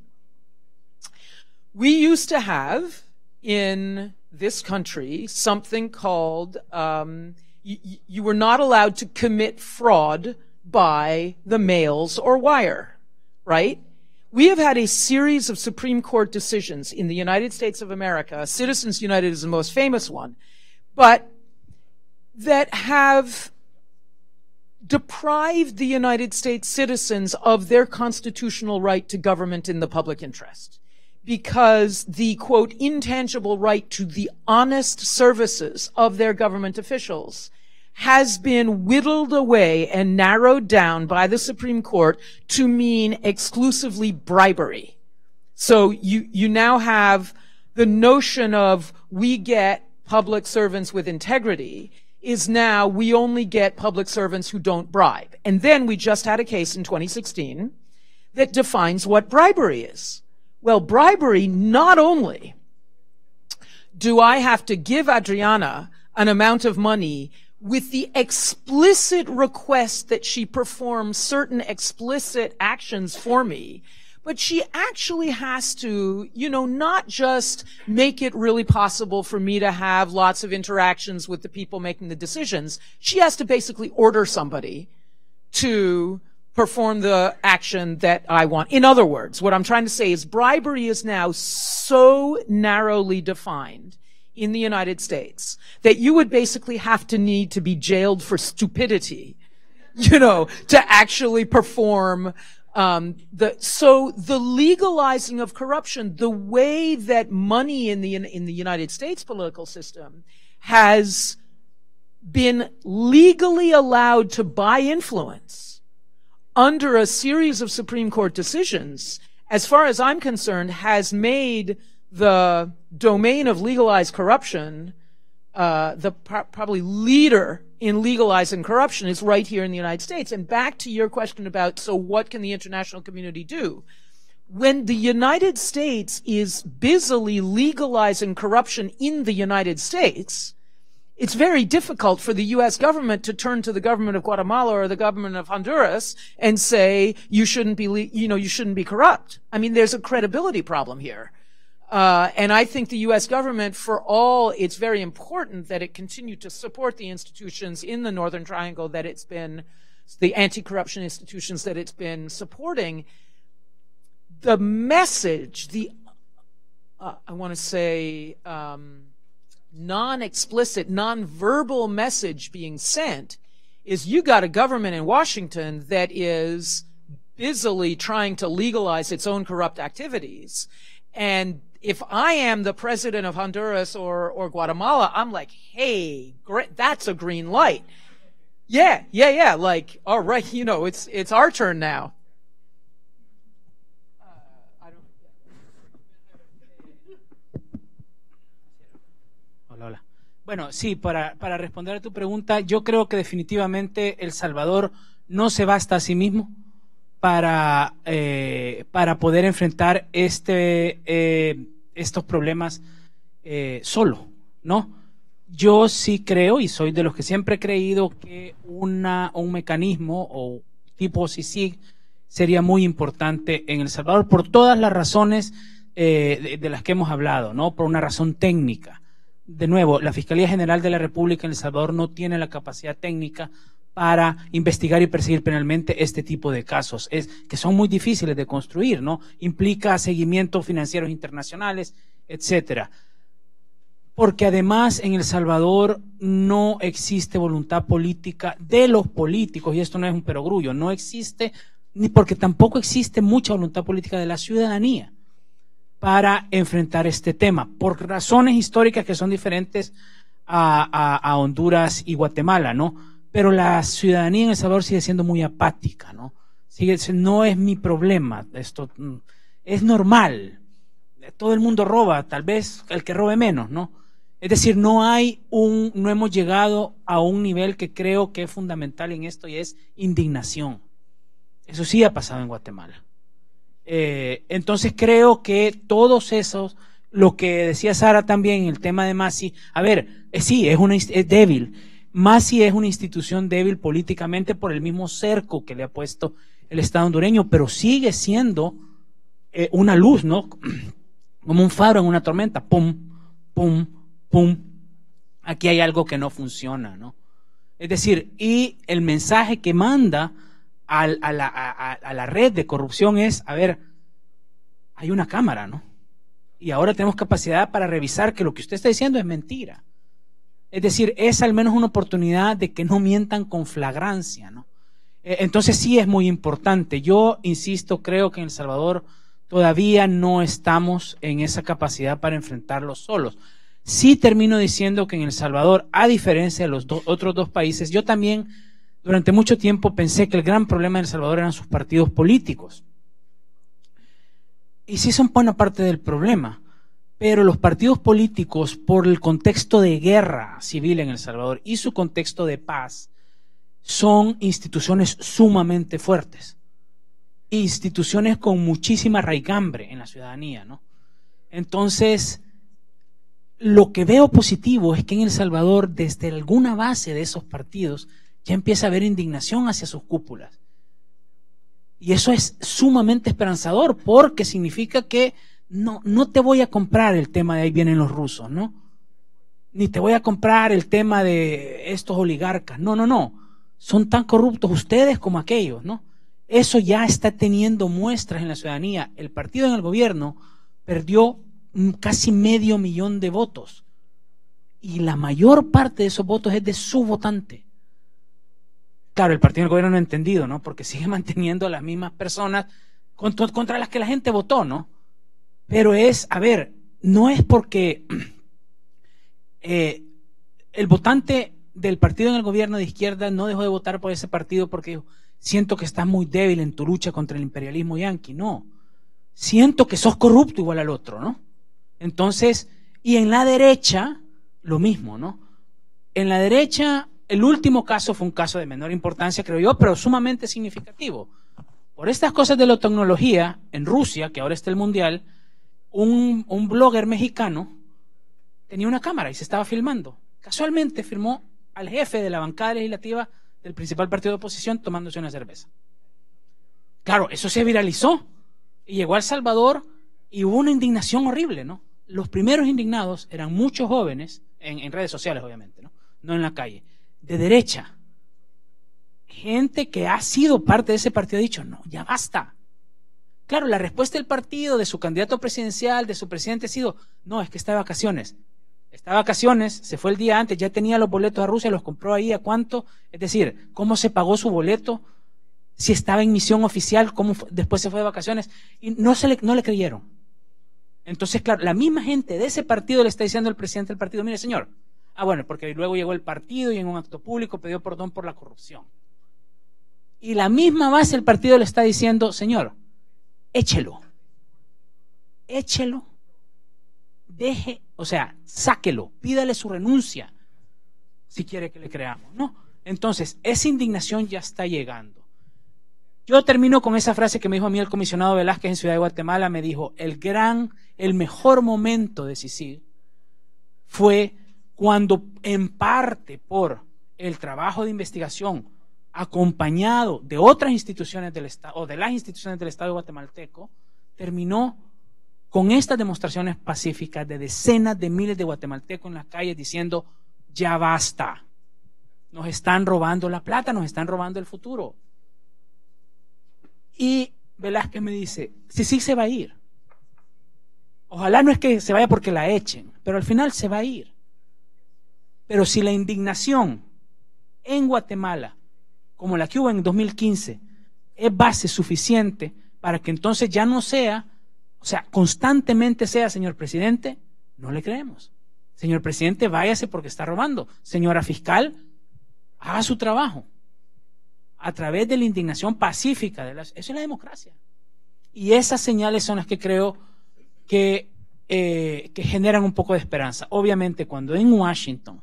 Speaker 3: We used to have in this country something called um, you, you were not allowed to commit fraud by the mails or wire, right? We have had a series of Supreme Court decisions in the United States of America. Citizens United is the most famous one, but that have deprived the United States citizens of their constitutional right to government in the public interest, because the, quote, intangible right to the honest services of their government officials has been whittled away and narrowed down by the Supreme Court to mean exclusively bribery. So you, you now have the notion of we get public servants with integrity is now we only get public servants who don't bribe. And then we just had a case in twenty sixteen that defines what bribery is. Well, bribery, not only do I have to give Adriana an amount of money with the explicit request that she perform certain explicit actions for me, but she actually has to, you know, not just make it really possible for me to have lots of interactions with the people making the decisions. She has to basically order somebody to perform the action that I want. In other words, what I'm trying to say is bribery is now so narrowly defined in the United States that you would basically have to need to be jailed for stupidity, you know, to actually perform um, the, so the legalizing of corruption, the way that money in the, in the United States political system has been legally allowed to buy influence under a series of Supreme Court decisions, as far as I'm concerned, has made the domain of legalized corruption, uh, the pro probably leader in legalizing corruption is right here in the United States. And back to your question about, so what can the international community do? When the United States is busily legalizing corruption in the United States, it's very difficult for the U S government to turn to the government of Guatemala or the government of Honduras and say, you shouldn't be, you know, you shouldn't be corrupt. I mean, there's a credibility problem here. Uh, and I think the U S government, for all, it's very important that it continue to support the institutions in the Northern Triangle that it's been, the anti-corruption institutions that it's been supporting. The message, the, uh, I want to say, um, non-explicit, non-verbal message being sent is you got a government in Washington that is busily trying to legalize its own corrupt activities. And if I am the president of Honduras or, or Guatemala, I'm like, hey, great, that's a green light. Yeah, yeah, yeah, like, all right, you know, it's, it's our turn now.
Speaker 6: Hola, hola. Bueno, sí, para, para responder a tu pregunta, yo creo que definitivamente El Salvador no se basta a sí mismo para, eh, para poder enfrentar este, eh, estos problemas eh, solo, ¿no? Yo sí creo, y soy de los que siempre he creído, que una, un mecanismo o tipo C I C I G sería muy importante en El Salvador por todas las razones eh, de, de las que hemos hablado, ¿no? Por una razón técnica. De nuevo, la Fiscalía General de la República en El Salvador no tiene la capacidad técnica para investigar y perseguir penalmente este tipo de casos, es, que son muy difíciles de construir, ¿no? Implica seguimientos financieros internacionales, etcétera. Porque además en El Salvador no existe voluntad política de los políticos, y esto no es un perogrullo, no existe, ni porque tampoco existe mucha voluntad política de la ciudadanía para enfrentar este tema, por razones históricas que son diferentes a, a, a Honduras y Guatemala, ¿no? Pero la ciudadanía en El Salvador sigue siendo muy apática, ¿no? Sigue, no es mi problema, esto es normal, todo el mundo roba, tal vez el que robe menos, ¿no? Es decir, no hay un, no hemos llegado a un nivel que creo que es fundamental en esto y es indignación. Eso sí ha pasado en Guatemala. Eh, entonces creo que todos esos, lo que decía Sara también, el tema de Masi, a ver, eh, sí, es, una, es débil. Masi es una institución débil políticamente por el mismo cerco que le ha puesto el Estado hondureño, pero sigue siendo eh, una luz, ¿no? Como un faro en una tormenta, pum, pum, pum. Aquí hay algo que no funciona, ¿no? Es decir, y el mensaje que manda a, a, la, a, a la red de corrupción es, a ver, hay una cámara, ¿no? Y ahora tenemos capacidad para revisar que lo que usted está diciendo es mentira. Es decir, es al menos una oportunidad de que no mientan con flagrancia, ¿no? Eh, entonces sí es muy importante. Yo insisto, creo que en El Salvador todavía no estamos en esa capacidad para enfrentarlos solos. Sí termino diciendo que en El Salvador, a diferencia de los do- otros dos países, yo también durante mucho tiempo pensé que el gran problema de El Salvador eran sus partidos políticos. Y sí son buena parte del problema, pero los partidos políticos, por el contexto de guerra civil en El Salvador y su contexto de paz, son instituciones sumamente fuertes, instituciones con muchísima raigambre en la ciudadanía, ¿no? Entonces, lo que veo positivo es que en El Salvador, desde alguna base de esos partidos, ya empieza a haber indignación hacia sus cúpulas. Y eso es sumamente esperanzador, porque significa que no, no te voy a comprar el tema de ahí vienen los rusos, ¿no? Ni te voy a comprar el tema de estos oligarcas. No, no, no. Son tan corruptos ustedes como aquellos, ¿no? Eso ya está teniendo muestras en la ciudadanía. El partido en el gobierno perdió casi medio millón de votos. Y la mayor parte de esos votos es de su votante. Claro, el partido del gobierno no ha entendido, ¿no? Porque sigue manteniendo a las mismas personas contra, contra las que la gente votó, ¿no? Pero es, a ver, no es porque eh, el votante del partido en el gobierno de izquierda no dejó de votar por ese partido porque siento que estás muy débil en tu lucha contra el imperialismo yanqui. No, siento que sos corrupto igual al otro, ¿no? Entonces, y en la derecha, lo mismo, ¿no? En la derecha, el último caso fue un caso de menor importancia, creo yo, pero sumamente significativo. Por estas cosas de la tecnología, en Rusia, que ahora está el mundial, un, un blogger mexicano tenía una cámara y se estaba filmando. Casualmente firmó al jefe de la bancada legislativa del principal partido de oposición tomándose una cerveza. Claro, eso se viralizó y llegó a El Salvador y hubo una indignación horrible, ¿no? Los primeros indignados eran muchos jóvenes, en, en redes sociales obviamente, ¿no? No en la calle, de derecha. Gente que ha sido parte de ese partido ha dicho, no, ya basta. Claro, la respuesta del partido, de su candidato presidencial, de su presidente ha sido, no, es que está de vacaciones. Está de vacaciones, se fue el día antes, ya tenía los boletos a Rusia, los compró ahí, ¿a cuánto? Es decir, ¿cómo se pagó su boleto? Si estaba en misión oficial, ¿cómo fue? Después se fue de vacaciones? Y no, se le, no le creyeron. Entonces, claro, la misma gente de ese partido le está diciendo al presidente del partido, mire señor, ah bueno, porque luego llegó el partido y en un acto público pidió perdón por la corrupción. Y la misma base del partido le está diciendo, señor, échelo, échelo, deje, o sea, sáquelo, pídale su renuncia, si quiere que le creamos, ¿no? Entonces, esa indignación ya está llegando. Yo termino con esa frase que me dijo a mí el comisionado Velázquez en Ciudad de Guatemala, me dijo, el gran, el mejor momento de CICIG fue cuando, en parte por el trabajo de investigación acompañado de otras instituciones del Estado, o de las instituciones del Estado guatemalteco, terminó con estas demostraciones pacíficas de decenas de miles de guatemaltecos en las calles diciendo, ya basta, nos están robando la plata, nos están robando el futuro. Y Velázquez me dice, sí, sí se va a ir. Ojalá no es que se vaya porque la echen, pero al final se va a ir. Pero si la indignación en Guatemala, como la que hubo en dos mil quince, es base suficiente para que entonces ya no sea, o sea, constantemente sea, señor presidente, no le creemos. Señor presidente, váyase porque está robando. Señora fiscal, haga su trabajo. A través de la indignación pacífica, de las, eso es la democracia. Y esas señales son las que creo que, eh, que generan un poco de esperanza. Obviamente, cuando en Washington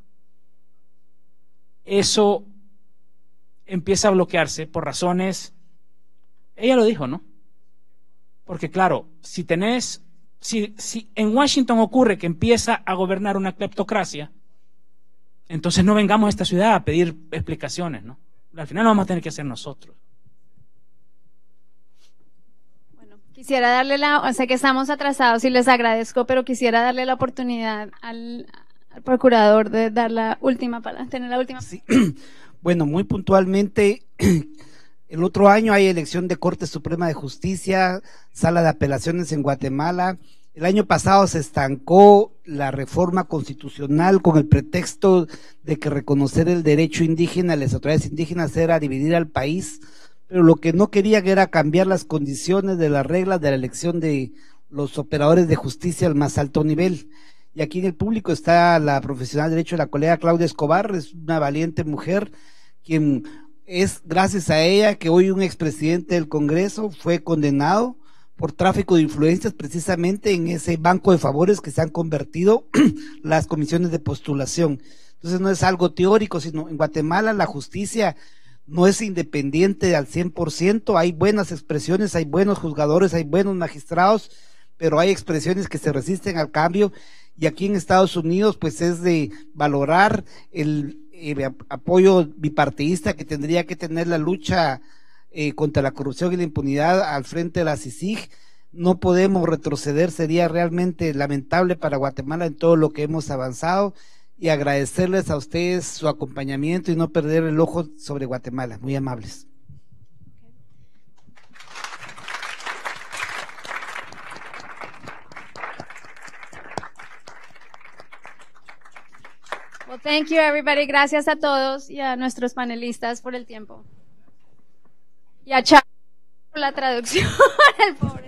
Speaker 6: eso empieza a bloquearse por razones, ella lo dijo, ¿no? Porque claro, si tenés, si, si en Washington ocurre que empieza a gobernar una cleptocracia, entonces no vengamos a esta ciudad a pedir explicaciones, ¿no? Al final lo vamos a tener que hacer nosotros.
Speaker 2: Bueno, quisiera darle la, o sea que estamos atrasados y les agradezco, pero quisiera darle la oportunidad al, al procurador de dar la última palabra, tener la última.
Speaker 5: Sí. Bueno, muy puntualmente, el otro año hay elección de Corte Suprema de Justicia, Sala de Apelaciones en Guatemala. El año pasado se estancó la reforma constitucional con el pretexto de que reconocer el derecho indígena a las autoridades indígenas era dividir al país, pero lo que no querían era cambiar las condiciones de las reglas de la elección de los operadores de justicia al más alto nivel. Y aquí en el público está la profesional de derecho, la colega Claudia Escobar, es una valiente mujer, quien es gracias a ella que hoy un expresidente del Congreso fue condenado por tráfico de influencias precisamente en ese banco de favores que se han convertido las comisiones de postulación. Entonces no es algo teórico, sino en Guatemala la justicia no es independiente al cien por ciento, hay buenas expresiones, hay buenos juzgadores, hay buenos magistrados, pero hay expresiones que se resisten al cambio, y aquí en Estados Unidos pues es de valorar el, el apoyo bipartidista que tendría que tener la lucha eh, contra la corrupción y la impunidad al frente de la C I C I G. No podemos retroceder, sería realmente lamentable para Guatemala en todo lo que hemos avanzado, y agradecerles a ustedes su acompañamiento y no perder el ojo sobre Guatemala. Muy amables.
Speaker 2: Well, thank you everybody. Gracias a todos y a nuestros panelistas por el tiempo. Y a Chávez por la traducción. El pobre.